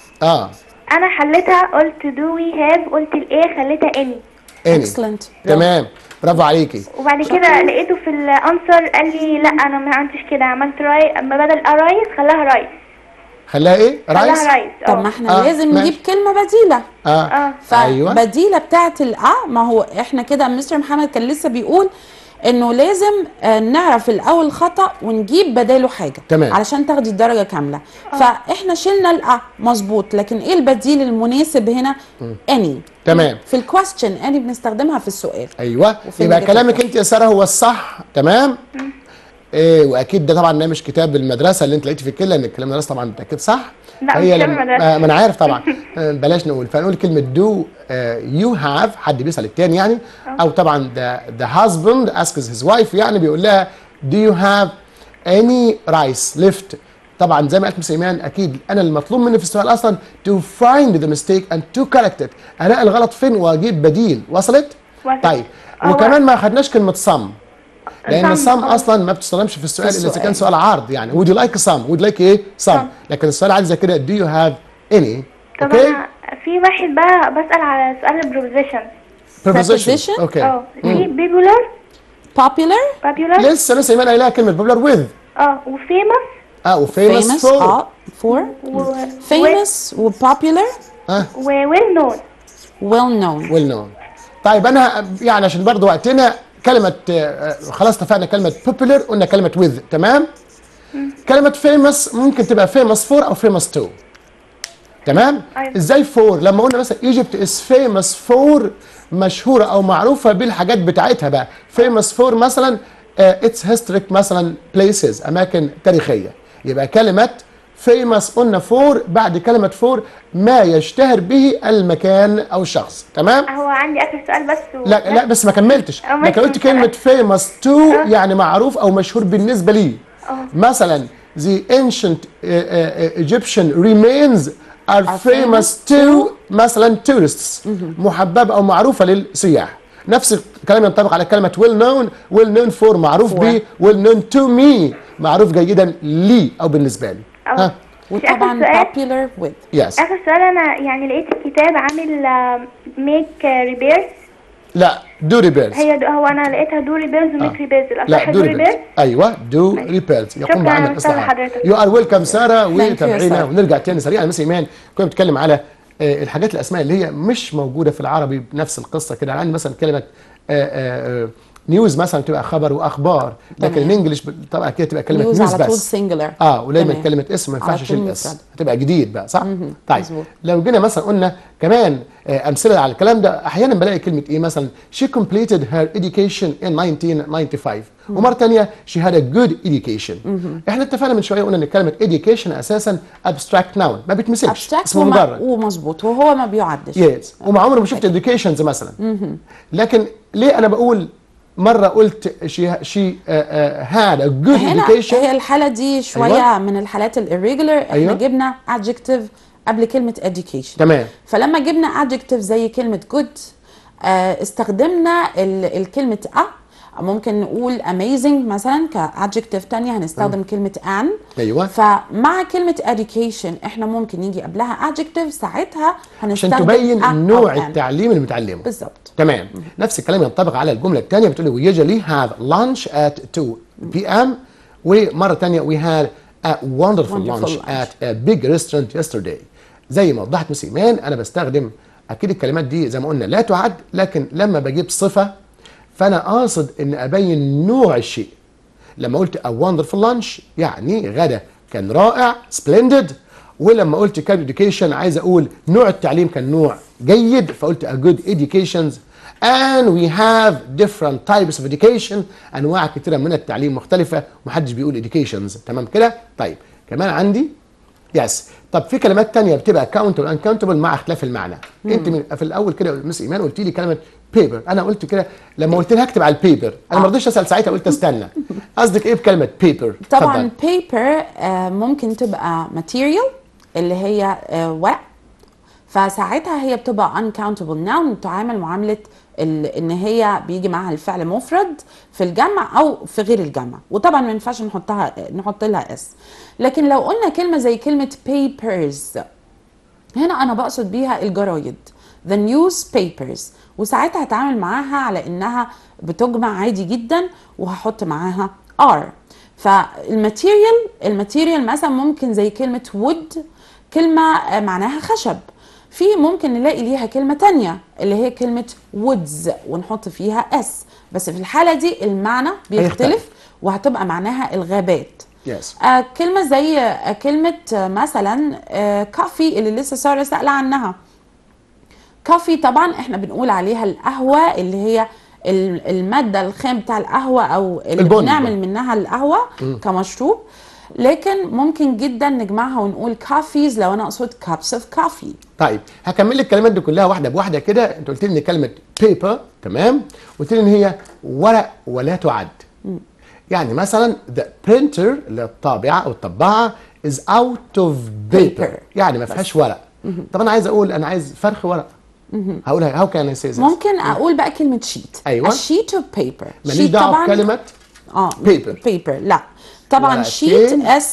أنا حليتها قلت do we have قلت الإيه خليتها any. any. Excellent. تمام برافو عليكي. وبعد كده لقيته في الانسر قال لي لا انا ما عملتش كده عملت راي اما بدل رايس خلاها رايس. خلاها ايه رايس. خلاها رايس. طب ما احنا لازم ماشي. نجيب كلمة بديلة. ايوه فبديلة بتاعت ما هو احنا كده مستر محمد كان لسه بيقول انه لازم نعرف الاول الخطأ ونجيب بداله حاجة تمام. علشان تاخدي الدرجة كاملة. فاحنا شلنا مظبوط لكن ايه البديل المناسب هنا؟ اني. تمام. في الكويستشن اني بنستخدمها في السؤال. ايوه وفي يبقى النيجاتيف كلامك انت يا ساره هو الصح تمام. واكيد ده طبعا ده مش كتاب المدرسه اللي انت لقيتي في الكلمه لان الكلام المدرسه طبعا بالتاكيد صح. لا هي مش كلمة مدرسة. ما انا عارف طبعا. بلاش نقول فنقول كلمه دو يو هاف حد بيسال التاني يعني او طبعا the husband asks his wife يعني بيقول لها do you have any rice left. طبعا زي ما قالت مس ايمان اكيد انا المطلوب مني في السؤال اصلا to find the mistake and to correct it الاقي الغلط فين واجيب بديل. وصلت؟ طيب وكمان ما خدناش كلمه صم لان صم اصلا ما بتستخدمش في السؤال الا اذا كان سؤال عرض يعني would you like some would like ايه صم لكن السؤال عادي زي كده do you have any. طب انا في واحد بقى بسأل على سؤال البروبوزيشن. Preposition؟ اوكي. في بيبولار popular popular لسه مس ايمان قايلها كلمه popular with وفيموس وفيمس famous for famous و popular وويل نون. well known. well known. طيب انا يعني عشان برضه وقتنا كلمه خلاص اتفقنا كلمه popular قلنا كلمه with تمام. كلمه famous ممكن تبقى famous for او famous to تمام. أيوة. ازاي for لما قلنا مثلا Egypt is famous for مشهوره او معروفه بالحاجات بتاعتها بقى famous for مثلا its historic مثلا places اماكن تاريخيه يبقى كلمه famous قلنا for بعد كلمه for ما يشتهر به المكان او الشخص تمام. هو عندي اخر سؤال بس لا بس ما كملتش لكن قلت كلمه famous to يعني معروف او مشهور بالنسبه لي. مثلا the ancient Egyptian remains are famous to مثلا tourists محببه او معروفه للسياح. نفس الكلام ينطبق على كلمه well known for معروف به well known to me معروف جيدا لي او بالنسبه لي. وطبعا popular with. يس. اخر سؤال انا يعني لقيت الكتاب عامل make repairs. لا do repairs. هو انا لقيتها do repairs و make repairs. لا الأصح do do repairs. repairs. ايوه do repairs يقوم بعمل اصلاحات. يو ار ويلكم ساره وتابعينا ونرجع تاني سريعا مس ايمان كنا بنتكلم على الحاجات الاسماء اللي هي مش موجوده في العربي بنفس القصه كده. عندي مثلا كلمه نيوز مثلا تبقى خبر واخبار، لكن تمام. الانجليش طبعا كده تبقى كلمه نيوز نيوز على طول بس. سنجلر. ولازم تمام. كلمه اسم ما ينفعش على طول اشيل اس، مفرد. هتبقى جديد بقى صح؟ طيب مظبوط. لو جينا مثلا قلنا كمان امثله على الكلام ده، احيانا بلاقي كلمه ايه مثلا she completed her education in 1995 ومره ثانيه she had a good education. احنا اتفقنا من شويه قلنا ان كلمه education اساسا abstract noun ما بتمثلش، ابستراكت اسمه مجرد. ومظبوط وهو ما بيعدش. يس وما عمري ما شفت educations مثلا. لكن ليه انا بقول مره قلت she had a good هنا education؟ هي الحالة دي شوية أيوة. من الحالات الirregular. احنا أيوة. جبنا adjective قبل كلمة education. تمام. فلما جبنا adjective زي كلمة good استخدمنا الكلمة ممكن نقول amazing مثلا كadjective تانية هنستخدم كلمة an. ايوه. فمع كلمة education احنا ممكن يجي قبلها adjective ساعتها هنستخدم عشان تبين a نوع أو an. التعليم اللي بتعلمه. بالظبط. تمام. نفس الكلام ينطبق على الجمله الثانيه، بتقول we usually have lunch at 2 p.m. ومره ثانيه we had a wonderful lunch at a big restaurant yesterday. زي ما وضحت مس ايمان انا بستخدم اكيد الكلمات دي زي ما قلنا لا تعد، لكن لما بجيب صفه فانا قاصد ان ابين نوع الشيء. لما قلت a wonderful lunch يعني غدا كان رائع splendid، ولما قلت كان education عايز اقول نوع التعليم كان نوع جيد فقلت a good educations and we have different types of education، انواع كتيره من التعليم مختلفه ومحدش بيقول educations. تمام كده؟ طيب كمان عندي يس. طب في كلمات تانية بتبقى countable uncountable مع اختلاف المعنى. انت في الاول كده مس ايمان قلت لي كلمه بيبر، انا قلت كده لما قلت لها اكتب على البيبر انا ما رضيتش اسال ساعتها، قلت استنى قصدك ايه بكلمه بيبر؟ طبعا paper ممكن تبقى material اللي هي ورق، فساعتها هي بتبقى uncountable noun بتعامل معامله ان هي بيجي معاها الفعل مفرد في الجمع او في غير الجمع، وطبعا ما ينفعش نحط لها اس. لكن لو قلنا كلمه زي كلمه papers هنا انا بقصد بيها الجرايد the newspapers، وساعتها هتعامل معاها على انها بتجمع عادي جدا وهحط معاها are. فالماتيريال مثلا ممكن زي كلمه wood كلمه معناها خشب، في ممكن نلاقي ليها كلمه تانية اللي هي كلمه woods ونحط فيها اس، بس في الحاله دي المعنى بيختلف وهتبقى معناها الغابات. yes. كلمه زي كلمه مثلا كافي اللي لسه ساره سأله عنها. كافي طبعا احنا بنقول عليها القهوه اللي هي الماده الخام بتاع القهوه او اللي بنعمل منها القهوه كمشروب، لكن ممكن جدا نجمعها ونقول كافيز لو انا اقصد كابس اوف كافي. طيب هكمل لك الكلمات دي كلها واحده بواحده كده. انت قلت لي ان كلمه بيبر تمام، قلت لي ان هي ورق ولا تعد. يعني مثلا the printer اللي الطابعه او الطباعه is out of paper يعني ما فيهاش ورق. طب انا عايز اقول انا عايز فرخ ورق، هقولها how can I say this؟ ممكن اقول بقى كلمه شيت. ايوه. a sheet of paper. ماليش دعوه بكلمه paper لا طبعا شيت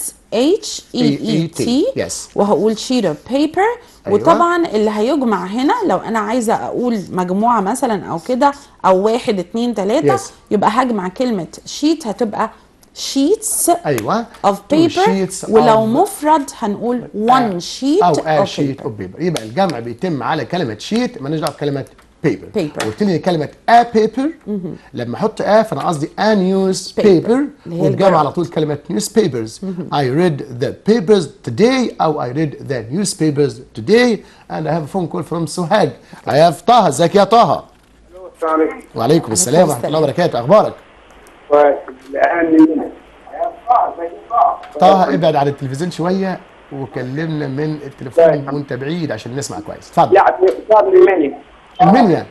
SHEET وهقول sheet of paper. أيوة. وطبعا اللي هيجمع هنا لو انا عايزه اقول مجموعه مثلا او كده او 1 2 3 يبقى هجمع كلمه sheet هتبقى sheets ايوه of paper، ولو مفرد هنقول one sheet او of sheet of paper. يبقى الجمع بيتم على كلمه sheet مالناش دعوه بكلمه paper. قلت لي كلمه a paper لما احط فانا قصدي a newspaper والجمع على طول كلمه newspapers. I read the papers today او I read the newspapers today and I have a phone call from سوهاج. I have طه. ازيك يا طه؟ السلام عليكم. وعليكم السلام ورحمه الله وبركاته. اخبارك؟ طه ابعد عن التلفزيون شويه وكلمنا من التليفون وانت بعيد عشان نسمع كويس. اتفضل. لا المنيا. المنيا.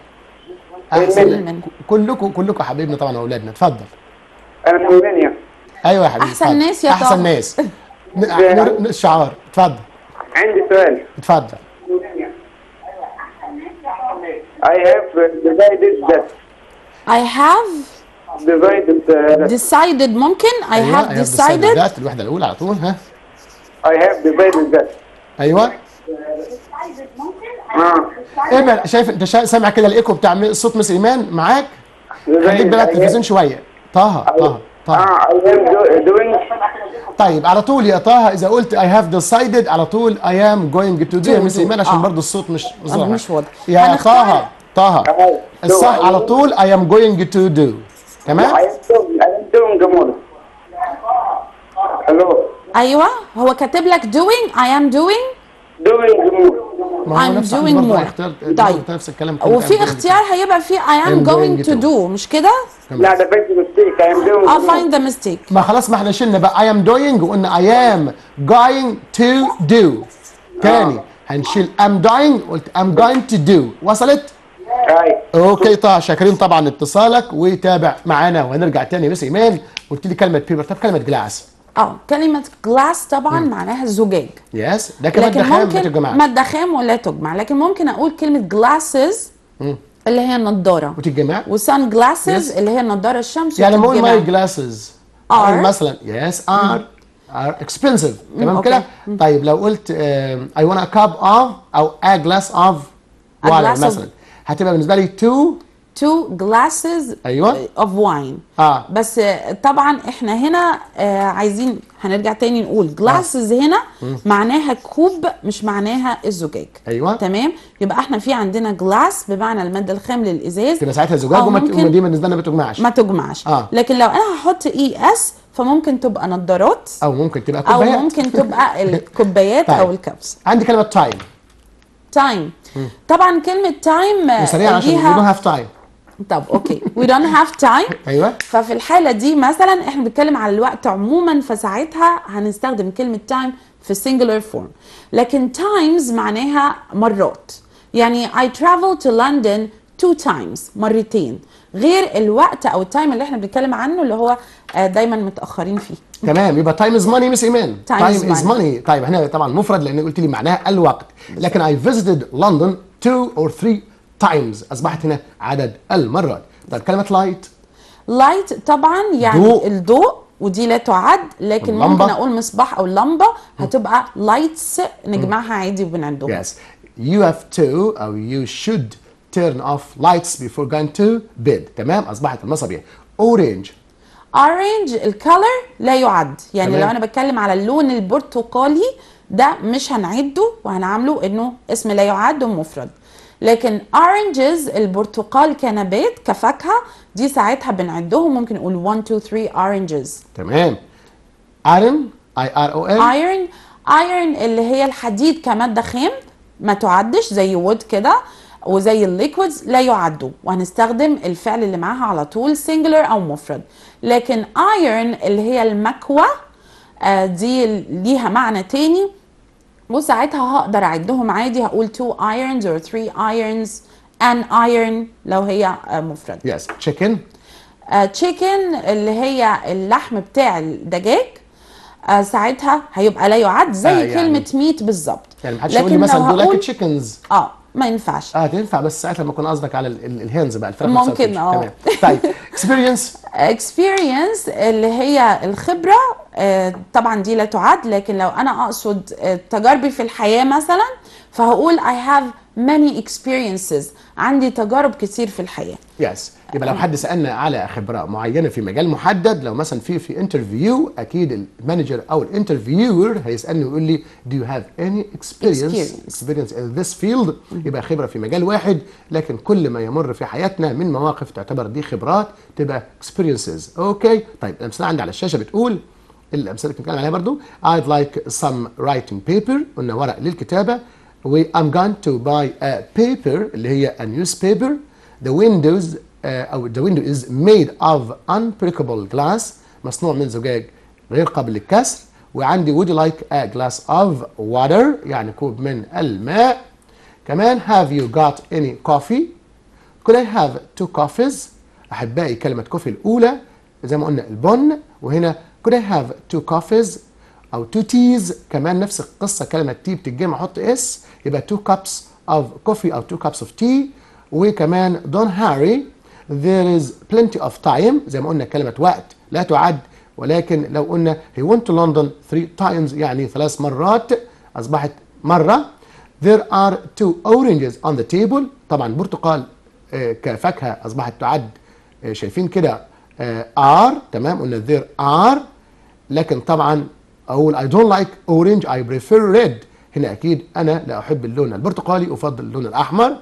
كلكم حبايبنا طبعا اولادنا. اتفضل. انا من المنيا. ايوه يا حبيبي. احسن ناس يا طه. احسن ناس. الشعار. اتفضل. عندي سؤال. اتفضل. I have decided that. I have decided ممكن I have decided that الوحدة الأولى على طول. ها I have decided that. أيوه إيه شايف أنت سامع كده الإيكو بتاع صوت مس إيمان معاك؟ خليك بقى التلفزيون شوية. طه I am doing. طيب على طول يا طه إذا قلت I have decided على طول I am going to do يا مس إيمان عشان برضه الصوت مش واضح. يا طه الصح على طول I am going to do. تمام؟ I am doing more. Hello. ايوه هو كاتب لك doing I am doing Doing more. ما هو I'm نفس doing برضه more. اختيار طيب نفس الكلام كله. وفي اختيار هيبقى في I am going to do مش كده؟ لا ده فيك مستيك. I am doing I'll more. find the mistake. ما خلاص ما احنا شلنا بقى I am doing وقلنا I am going to do. تاني هنشيل I'm doing قلت I'm going to do. وصلت؟ أي. اوكي طه شاكرين طبعا اتصالك وتابع معانا وهنرجع تاني بس ايمان قلت لي كلمه بيبر. طب كلمه جلاس. كلمة glass طبعا معناها زجاج. يس ده كمان لكن دخان ممكن بتجمع. مادة خام ولا تجمع، لكن ممكن اقول كلمة glasses اللي هي النضارة وتتجمع. وsun glasses Yes. اللي هي النضارة الشمس يعني لما اقول وتتجمع. ماي جلاسز Are. مثلا يس ار اكسبنسيف تمام أوكي. كده. طيب لو قلت I want a cup of او a glass of A water glass of- مثلا هتبقى بالنسبه لي two glasses أيوة. of wine. بس طبعا احنا هنا عايزين هنرجع تاني نقول glasses هنا معناها كوب مش معناها الزجاج. أيوة. تمام، يبقى احنا في عندنا glass بمعنى المادة الخام للإزاز تبقى ساعتها زجاج أو وما ممكن دي بالنسبه لنا ما تجمعش ما تجمعش. لكن لو انا هحط اس فممكن تبقى نظارات او ممكن تبقى او كوبايات ممكن تبقى الكوبايات طيب. او الكبس. عندي كلمه تايم تايم طبعا كلمة تايم سريعا عشان we don't have time. طب اوكي we don't have time. ايوه ففي الحالة دي مثلا احنا بنتكلم على الوقت عموما فساعتها هنستخدم كلمة time في singular form. لكن times معناها مرات، يعني I travel to London 2 times مرتين، غير الوقت او التايم اللي احنا بنتكلم عنه اللي هو دايما متأخرين فيه. تمام يبقى تايم از ماني مس ايمان. Time is money. ماني. طيب هنا طبعا مفرد لان قلت لي معناها الوقت، لكن I visited London 2 or 3 times اصبحت هنا عدد المرات. طيب كلمه لايت. لايت طبعا يعني ضوء. الضوء ودي لا تعد، لكن اللمبة. ممكن اقول مصباح او لمبه هتبقى لايتس نجمعها عادي وبنعدهم. Yes you have to او you should turn off lights before going to bed. تمام اصبحت المصابيح. orange. اورنج الكالر لا يعد، يعني تمام. لو انا بتكلم على اللون البرتقالي ده مش هنعده وهنعمله انه اسم لا يعد ومفرد. لكن oranges البرتقال كنبات كفاكهه دي ساعتها بنعدهم، ممكن نقول 1 2 3 oranges. تمام. iron I-R-O-N. ايرون اللي هي الحديد كماده خام ما تعدش زي وود كده، وزي الليكويدز لا يعدوا وهنستخدم الفعل اللي معاها على طول singular او مفرد. لكن ايرون اللي هي المكوى دي ليها معنى تاني وساعتها هقدر اعدهم عادي، هقول 2 irons or 3 irons an iron لو هي مفرد. yes chicken. تشيكن اللي هي اللحم بتاع الدجاج ساعتها هيبقى لا يعد زي يعني كلمة ميت بالظبط. يعني محدش يقول لي مثلا دول like chickens. ما ينفعش. تنفع بس ساعتها لما يكون قصدك على الهينز بقى الفراخ ممكن تمام. طيب experience. experience اللي هي الخبرة طبعا دي لا تعد، لكن لو انا اقصد تجاربي في الحياة مثلا فهقول I have many experiences، عندي تجارب كتير في الحياة. يس يبقى لو حد سالنا على خبره معينه في مجال محدد، لو مثلا في انترفيو اكيد المانجر او الانترفيور هيسالني ويقول لي do you have any experience in this field. يبقى خبره في مجال واحد، لكن كل ما يمر في حياتنا من مواقف تعتبر دي خبرات تبقى experiences. اوكي طيب الامثله عندي على الشاشه بتقول الامثله اللي بنتكلم عليها برضو I'd like some writing paper قلنا ورق للكتابه و I'm going to buy a paper اللي هي a newspaper. The windows أو the window is made of unbreakable glass مصنوع من زجاج غير قابل للكسر. وعندي would you like a glass of water يعني كوب من الماء. كمان have you got any coffee. could I have 2 coffees. أحبائي كلمة كوفي الأولى زي ما قلنا البن، وهنا could I have 2 coffees أو 2 teas كمان نفس القصة كلمة تي بتتجمع أحط اس يبقى 2 cups of coffee أو 2 cups of tea. وكمان don't hurry there is plenty of time زي ما قلنا كلمة وقت لا تعد، ولكن لو قلنا he went to London 3 times يعني 3 مرات أصبحت مرة. there are 2 oranges on the table طبعا برتقال كفاكهة أصبحت تعد شايفين كده are تمام قلنا there are، لكن طبعا أقول I don't like orange I prefer red. هنا أكيد أنا لا أحب اللون البرتقالي أفضل اللون الأحمر.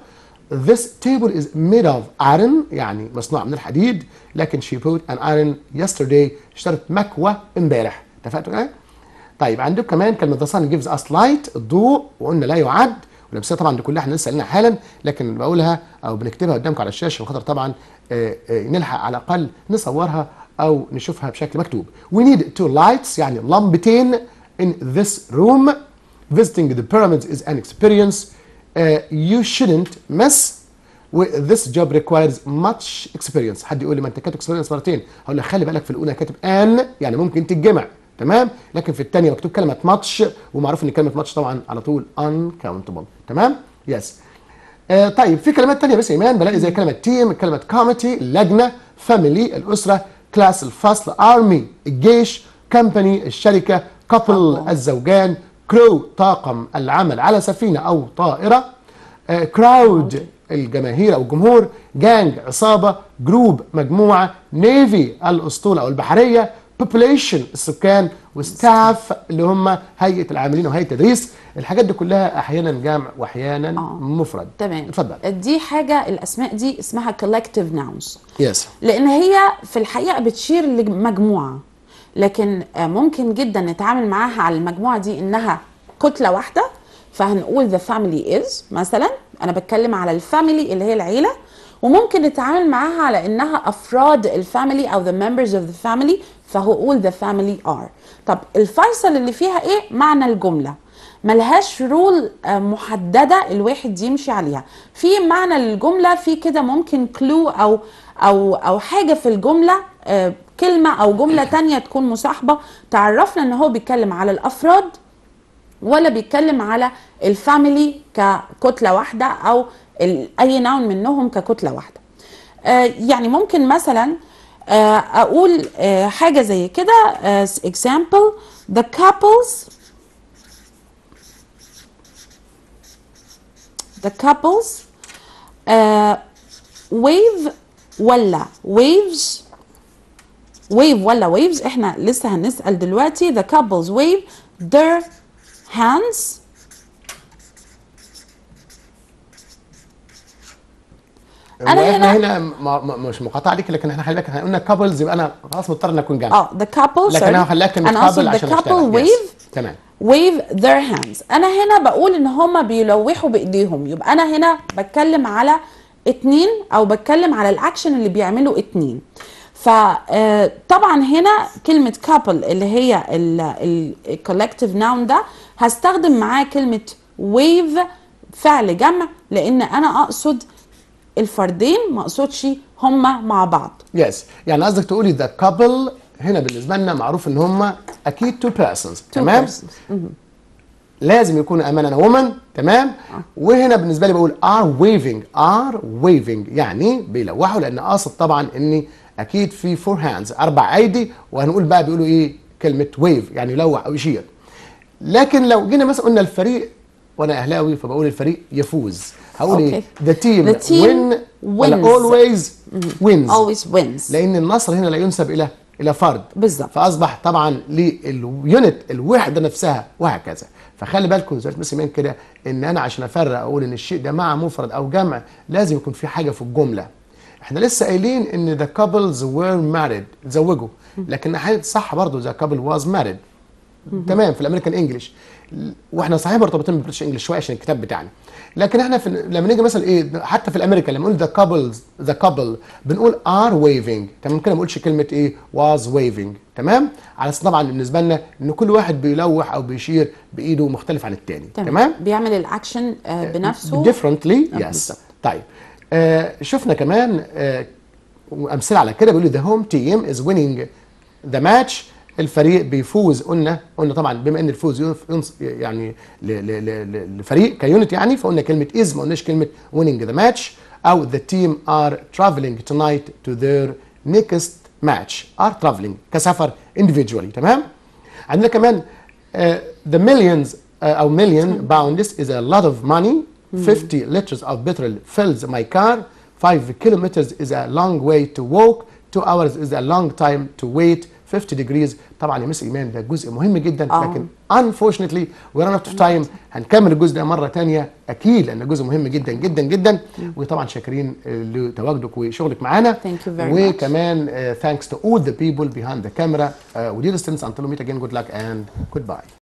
This table is made of iron يعني مصنوع من الحديد. لكن she bought an iron yesterday اشترت مكوى امبارح. اتفقتوا معايا؟ طيب عندكم كمان كلمة the sun gives us light الضوء وقلنا لا يعد والأمثلة طبعا دي كلها احنا لسه قايلينها حالا لكن بقولها أو بنكتبها قدامكم على الشاشة عشان خاطر طبعا نلحق على الأقل نصورها أو نشوفها بشكل مكتوب. We need 2 lights يعني لمبتين in this room. Visiting the pyramids is an experience. You shouldn't mess with this job requires much experience. حد يقول لي ما انت كاتب experience مرتين، هقول لك خلي بالك في الاولى كاتب ان يعني ممكن تتجمع تمام، لكن في الثانيه مكتوب كلمه much ومعروف ان كلمه much طبعا على طول uncountable تمام؟ يس. طيب في كلمات ثانيه بس ايمان بلاقي زي كلمه تيم، كلمه كوميتي اللجنه، فاميلي الاسره، كلاس الفصل، ارمي الجيش، كمباني الشركه، كابل الزوجان، كرو طاقم العمل على سفينه او طائره، كراود الجماهير او الجمهور، جانج عصابه، جروب مجموعه، نيفي الاسطول او البحريه، population السكان، وستاف اللي هم هيئه العاملين وهيئه التدريس. الحاجات دي كلها احيانا جمع واحيانا مفرد. تمام. اتفضل. دي حاجه الاسماء دي اسمها collective nouns. يس. لان هي في الحقيقه بتشير لمجموعه، لكن ممكن جدا نتعامل معاها على المجموعه دي انها كتله واحده، فهنقول the family is مثلا، انا بتكلم على الفاميلي اللي هي العيله، وممكن نتعامل معاها على انها افراد الفاميلي او the members of the family، فهقول the family are. طب الفيصل اللي فيها ايه؟ معنى الجمله، ملهاش رول محدده الواحد يمشي عليها. في معنى للجمله في كده ممكن كلو او حاجه في الجمله، كلمه او جمله تانية تكون مصاحبه تعرفنا ان هو بيتكلم على الافراد ولا بيتكلم على الفاميلي ككتله واحده او اي نوع منهم ككتله واحده. يعني ممكن مثلا اقول حاجه زي كده example the couples wave ولا waves، wave ولا waves، احنا لسه هنسأل دلوقتي. the couples wave their hands انا هنا مش مقاطعه عليك، لكن احنا خلي بالك احنا قلنا كابلز يبقى انا خلاص مضطر ان اكون جنب the couple، لكن انا هخليها كلمه كابل عشان the couple wave تمام wave their hands. انا هنا بقول ان هما بيلوحوا بايديهم، يبقى انا هنا بتكلم على اتنين او بتكلم على الاكشن اللي بيعملوا اتنين. فطبعا هنا كلمه couple اللي هي الكولكتيف ناون ده هستخدم معاه كلمه wave فعل جمع، لان انا اقصد الفردين ما اقصدش هما مع بعض. يس يعني قصدك تقولي ذا كابل هنا بالنسبه لنا معروف ان هما اكيد تو بيرسونز تمام؟ لازم يكونوا امانا وومن تمام؟ وهنا بالنسبه لي بقول ار ويفنج يعني بيلوحوا، لان اقصد طبعا اني اكيد في 4 هاندز 4 ايدي، وهنقول بقى بيقولوا ايه كلمه ويف يعني يلوح او يشير. لكن لو جينا مثلا قلنا الفريق وانا اهلاوي فبقول الفريق يفوز، هقول ايه؟ ذا تيم win ولا always wins، لان النصر هنا لا ينسب الى فرد بالظبط، فاصبح طبعا لليونت الوحده نفسها وهكذا. فخلي بالكم زي ما سمعين كده ان انا عشان افرق اقول ان الشيء ده مع مفرد او جمع لازم يكون في حاجه في الجمله. احنا لسه قايلين ان the couples were married اتزوجوا، لكن حاجه صح برضه the couple was married تمام في الامريكان انجلش، واحنا صحيح مرتبطين بالبريتش انجلش شويه عشان الكتاب بتاعنا، لكن احنا لما نيجي مثلا ايه حتى في الامريكا لما نقول ذا كابل بنقول ار ويفنج تمام كده، ما نقولش كلمه ايه واز ويفنج تمام، على اساس طبعا بالنسبه لنا ان كل واحد بيلوح او بيشير بايده مختلف عن الثاني تمام بيعمل الاكشن بنفسه ديفرنتلي يس. طيب شفنا كمان امثله على كده بيقولوا ذا هوم تيم از ويننج ذا ماتش، الفريق بيفوز. قلنا طبعا بما ان الفوز يعني لفريق كيونت يعني، فقلنا كلمه از ما قلناش كلمه winning the match، او the team are traveling tonight to their next match are traveling كسفر individually تمام. عندنا كمان the millions او million pounds is a lot of money. 50 liters of petrol fills my car. 5 kilometers is a long way to walk. 2 hours is a long time to wait. 50 degrees. طبعا يا مس ايمان ده جزء مهم جدا، لكن unfortunately we're out of time. هنكمل الجزء ده مره ثانيه اكيد لان جزء مهم جدا جدا جدا. وطبعا شاكرين لتواجدك وشغلك معانا. Thank you very much. وكمان thanks to all the people behind the camera. Dear students, until we meet again, good luck and goodbye.